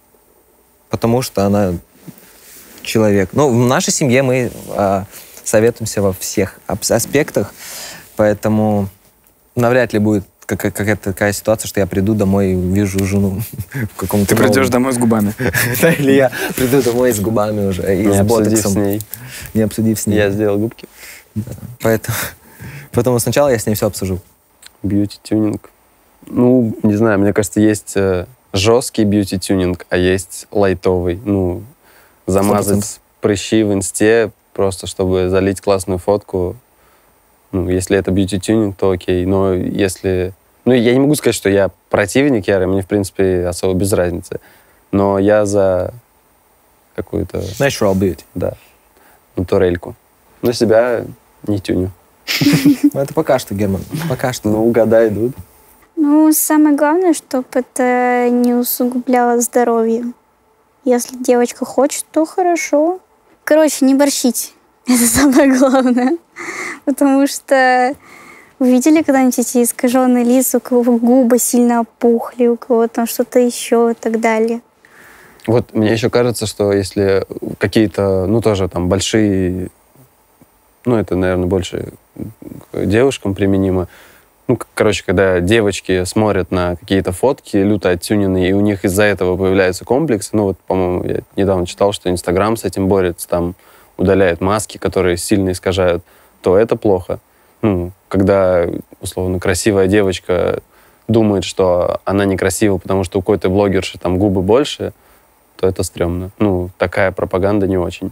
Потому что она человек. Ну, в нашей семье мы э, советуемся во всех аспектах, поэтому навряд ли будет какая-то такая ситуация, что я приду домой и увижу жену в каком-то... Ты придешь домой с губами. Да, или я приду домой с губами уже, и Не с обсудив ботоксом. с ней. Не обсудив с ней. Я сделал губки. Да. Поэтому, поэтому сначала я с ней все обсужу. Бьюти-тюнинг. Ну, не знаю, мне кажется, есть э, жесткий бьюти-тюнинг, а есть лайтовый. Ну, замазать сто процентов. прыщи в инсте, просто чтобы залить классную фотку. Ну, если это бьюти-тюнинг, то окей. Но если... Ну, я не могу сказать, что я противник ярый, мне, в принципе, особо без разницы. Но я за какую-то... Natural beauty. Да, натурельку. Но себя не тюню. Ну, это пока что, Герман. Пока что. Ну, года идут. Ну, самое главное, чтобы это не усугубляло здоровье. Если девочка хочет, то хорошо. Короче, не борщить. Это самое главное. Потому что вы видели когда-нибудь эти искаженные лица, у кого губы сильно опухли, у кого там что-то еще и так далее. Вот мне еще кажется, что если какие-то, ну, тоже там большие, ну, это, наверное, больше к девушкам применимо. Ну, к- короче, когда девочки смотрят на какие-то фотки люто оттюненные, и у них из-за этого появляются комплексы. Ну, вот, по-моему, я недавно читал, что Инстаграм с этим борется, там удаляет маски, которые сильно искажают, то это плохо. Ну, когда, условно, красивая девочка думает, что она некрасива, потому что у какой-то блогерши там губы больше, то это стрёмно. Ну, такая пропаганда не очень.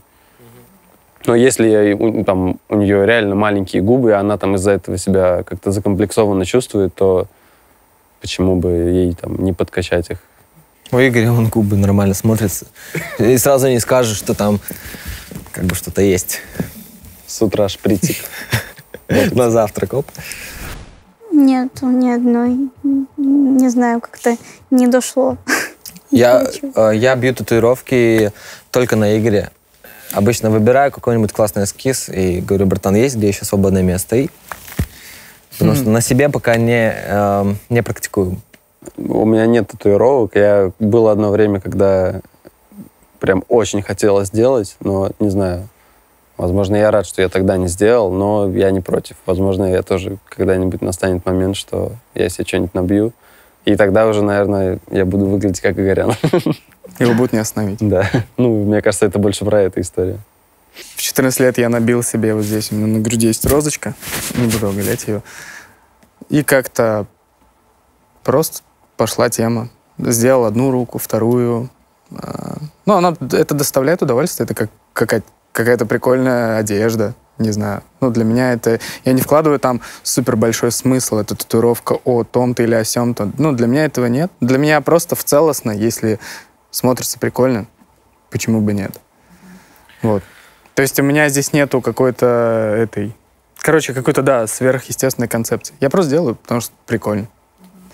Но если у, там, у нее реально маленькие губы, и она там из-за этого себя как-то закомплексованно чувствует, то почему бы ей там не подкачать их? У Игоря он губы нормально смотрятся. И сразу не скажешь, что там как бы что-то есть. С утра шприцик. На завтрак, оп. Нет, ни одной. Не знаю, как-то не дошло. Я, Ничего. э, я бью татуировки только на Игоре. Обычно выбираю какой-нибудь классный эскиз и говорю, братан, есть где еще свободное место? И... Потому что на себе пока не, э, не практикую. У меня нет татуировок. Я было одно время, когда прям очень хотелось сделать, но не знаю. Возможно, я рад, что я тогда не сделал, но я не против. Возможно, я тоже когда-нибудь настанет момент, что я себе что-нибудь набью. И тогда уже, наверное, я буду выглядеть как Игорян. Его будут не остановить. Да. Ну, мне кажется, это больше про эту историю. В четырнадцать лет я набил себе вот здесь, у меня на груди есть розочка, не буду оголять ее. И как-то просто пошла тема. Сделал одну руку, вторую. А, Ну, она, это доставляет удовольствие, это как какая-то, какая-то прикольная одежда, не знаю. Ну, для меня это... Я не вкладываю там супер большой смысл, это татуировка о том-то или о сём-то. Ну, для меня этого нет. Для меня просто в целостно, если смотрится прикольно, почему бы нет. Вот. То есть у меня здесь нету какой-то этой... Короче, какой-то, да, сверхъестественной концепции. Я просто делаю, потому что прикольно.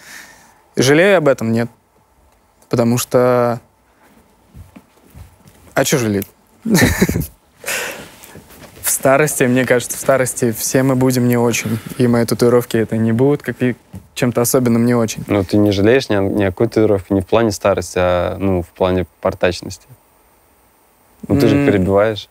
Жалею об этом? Нет. Потому что А что жалеть? В старости, мне кажется, в старости все мы будем не очень. И мои татуировки это не будут как и чем-то особенным не очень. Ну, ты не жалеешь ни о, ни о какой татуировке, не в плане старости, а ну, в плане портачности. Ну, ты же М. перебиваешь.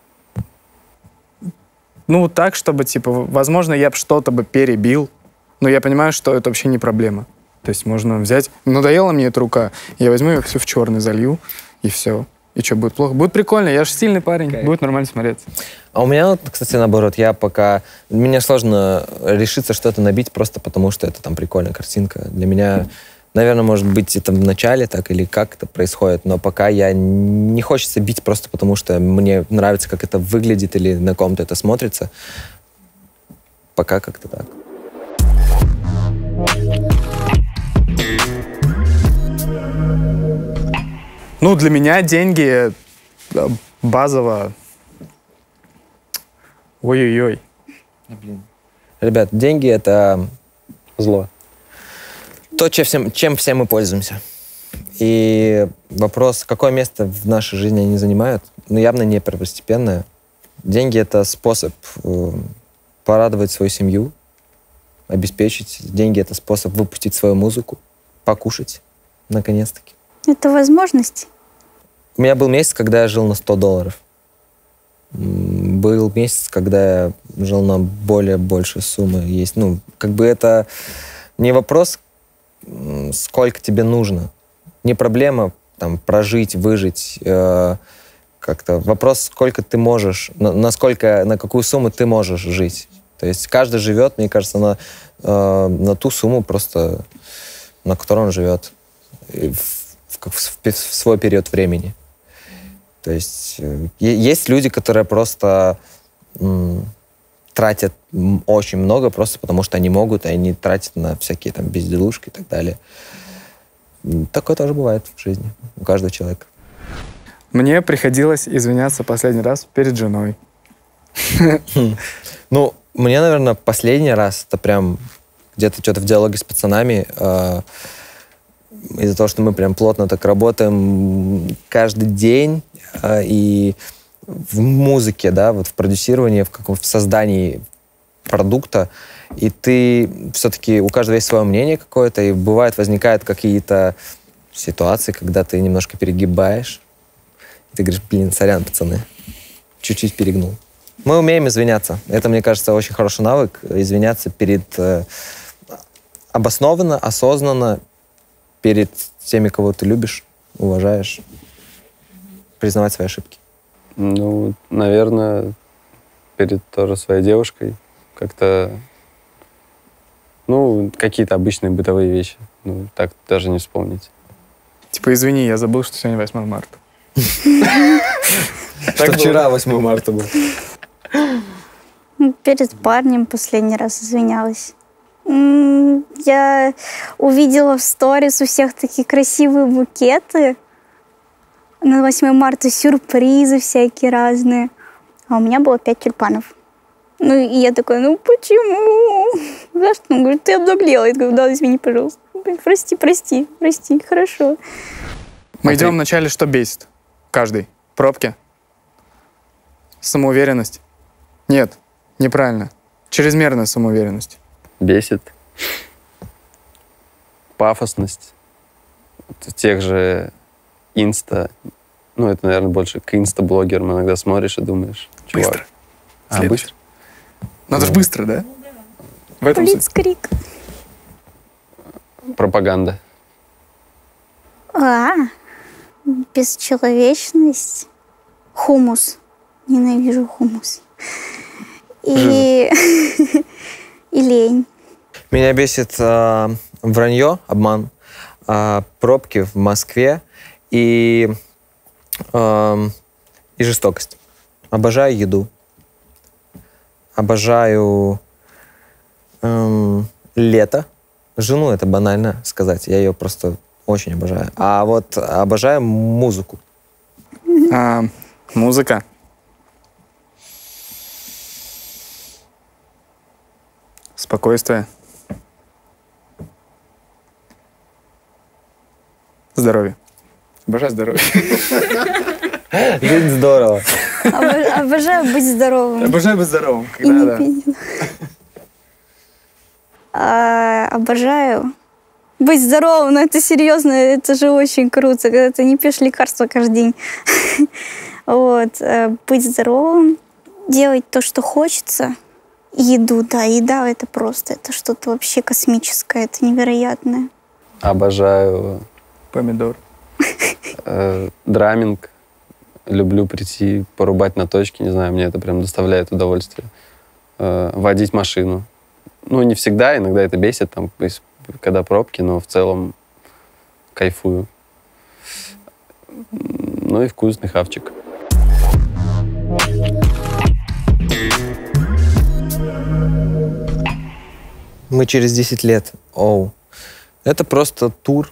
Ну, так, чтобы, типа, возможно, я бы что-то бы перебил, но я понимаю, что это вообще не проблема. То есть можно взять... Надоела мне эта рука, я возьму ее все в черный залью, и все. И что, будет плохо? Будет прикольно, я же стильный парень, Кайф. будет нормально смотреться. А у меня, вот, кстати, наоборот, я пока... Мне сложно решиться что-то набить просто потому, что это там прикольная картинка. Для меня, наверное, может быть, это в начале так или как это происходит, но пока я не хочется бить просто потому, что мне нравится, как это выглядит или на ком-то это смотрится. Пока как-то так. Ну, для меня деньги э, базово... Ой-ой-ой. Ребят, деньги — это Зло. то, чем все, чем все мы пользуемся. И вопрос, какое место в нашей жизни они занимают, ну, явно не первостепенное. Деньги — это способ э, порадовать свою семью, обеспечить. Деньги — это способ выпустить свою музыку, покушать, наконец-таки. Это возможность. У меня был месяц, когда я жил на сто долларов. М, Был месяц, когда я жил на более большую сумму. Есть, ну, как бы это не вопрос, м, сколько тебе нужно. Не проблема там прожить, выжить. э, как-то вопрос, сколько ты можешь, на, насколько, на какую сумму ты можешь жить. То есть каждый живет, мне кажется, на, э, на ту сумму просто, на которой он живет. И в, в, как в- в свой период времени. То есть э, е- есть люди, которые просто м, тратят м, очень много просто потому, что они могут, и они тратят на всякие там безделушки и так далее. М, Такое тоже бывает в жизни у каждого человека. Мне приходилось извиняться последний раз перед женой. Ну, мне, наверное, последний раз это прям где-то что-то в диалоге с пацанами, э, из-за того, что мы прям плотно так работаем каждый день, э, и в музыке, да, вот в продюсировании, в, каком, в создании продукта, и ты все-таки, у каждого есть свое мнение какое-то, и бывает, возникают какие-то ситуации, когда ты немножко перегибаешь, и ты говоришь, блин, сорян, пацаны, чуть-чуть перегнул. Мы умеем извиняться. Это, мне кажется, очень хороший навык. Извиняться перед... э, обоснованно, осознанно перед теми, кого ты любишь, уважаешь. Признавать свои ошибки. Ну, наверное, перед тоже своей девушкой как-то, ну, какие-то обычные бытовые вещи. Ну, так даже не вспомнить. Типа, извини, я забыл, что сегодня восьмое марта. Что вчера восьмое марта был. Перед парнем последний раз извинялась. М, Я увидела в сторис у всех такие красивые букеты. На восьмое марта сюрпризы всякие разные. А у меня было пять тюльпанов. Ну, и я такая, ну почему? За что? Он говорит, ты обнаглела. Я говорю, да, извини, пожалуйста. Прости, прости, прости, хорошо. Мы А идем ты- вначале, что бесит? Каждый. Пробки. Самоуверенность. Нет, неправильно. Чрезмерная самоуверенность. Бесит. Пафосность. Вот тех же инста. Ну, это, наверное, больше к инста-блогерам иногда смотришь и думаешь, чувак. Быстро. А, Следующий. быстро? Надо же Ну. быстро, да? В этом суть. Блицкрик. Пропаганда. А, бесчеловечность. Хумус. Ненавижу хумус. И, и лень. Меня бесит э, вранье, обман, э, пробки в Москве и, э, и жестокость. Обожаю еду. Обожаю эм, лето. Жену это банально сказать. Я ее просто очень обожаю. А вот обожаю музыку. А, музыка. Спокойствие. Здоровье. Обожаю здоровье. Жить здорово. Обож- Обожаю быть здоровым. Обожаю быть здоровым. И не Когда, да. пить. А, Обожаю быть здоровым, но это серьезно, это же очень круто, когда ты не пьешь лекарства каждый день. Вот. э, Быть здоровым, делать то, что хочется. Еду, да, еда это просто, это что-то вообще космическое, это невероятное. Обожаю Помидор. э, драминг. Люблю прийти, порубать на точке, не знаю, мне это прям доставляет удовольствие. Э, водить машину. Ну, не всегда, иногда это бесит, там, если- когда пробки, но в целом кайфую. Ну и вкусный хавчик. Мы через десять лет. Оу. Это просто тур.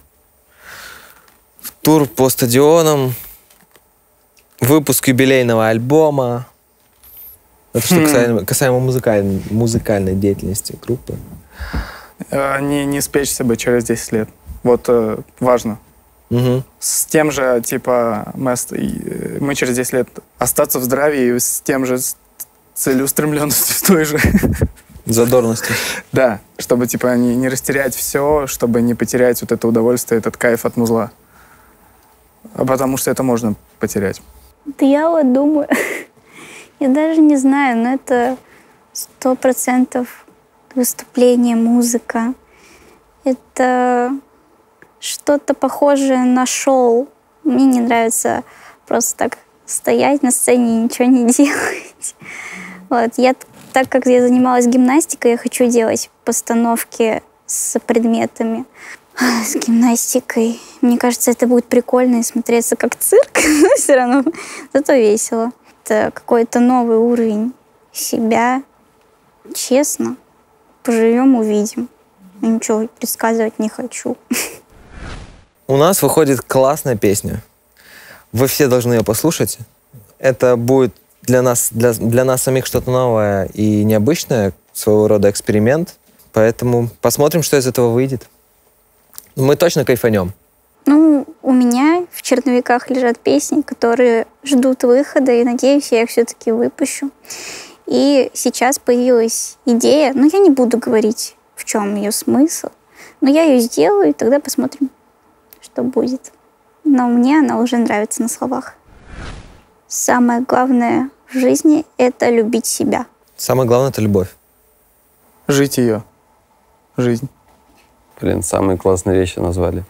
Тур по стадионам. Выпуск юбилейного альбома. Это что Хм. касаемо, касаемо музыкальной, музыкальной деятельности группы. Э, Не, не спечься бы через десять лет. Вот э, важно. Мгм. С тем же, типа, мы, ост- и, э, мы через десять лет остаться в здравии и с тем же с- целеустремленностью с той же. Задорностью. Да, чтобы, типа, не, не растерять все, чтобы не потерять вот это удовольствие, этот кайф от музла. А потому что это можно потерять. Да я вот думаю, я даже не знаю, но это сто процентов выступление, музыка. Это что-то похожее на шоу. Мне не нравится просто так стоять на сцене и ничего не делать. Вот. Я, так как я занималась гимнастикой, я хочу делать постановки с предметами. А, С гимнастикой. Мне кажется, это будет прикольно и смотреться как цирк, но все равно зато весело. Это какой-то новый уровень себя. Честно. Поживем, увидим. Ничего предсказывать не хочу. У нас выходит классная песня. Вы все должны ее послушать. Это будет для нас, для, для нас самих что-то новое и необычное, своего рода эксперимент. Поэтому посмотрим, что из этого выйдет. Мы точно кайфанем. Ну, у меня в черновиках лежат песни, которые ждут выхода, и, надеюсь, я их все-таки выпущу. И сейчас появилась идея, но я не буду говорить, в чем ее смысл, но я ее сделаю, и тогда посмотрим, что будет. Но мне она уже нравится на словах. Самое главное в жизни — это любить себя. Самое главное — это любовь. Жить ее. Жизнь. Блин, самые классные вещи назвали.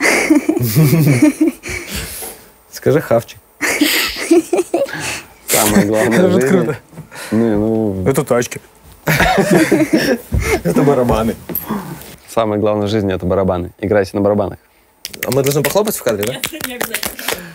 Скажи хавчик. Самое главное Это в вот жизни. круто. Ну, ну, Это тачки. Это барабаны. самое главное в жизни — это барабаны. Играйте на барабанах. А мы должны похлопать в кадре, да? Не обязательно.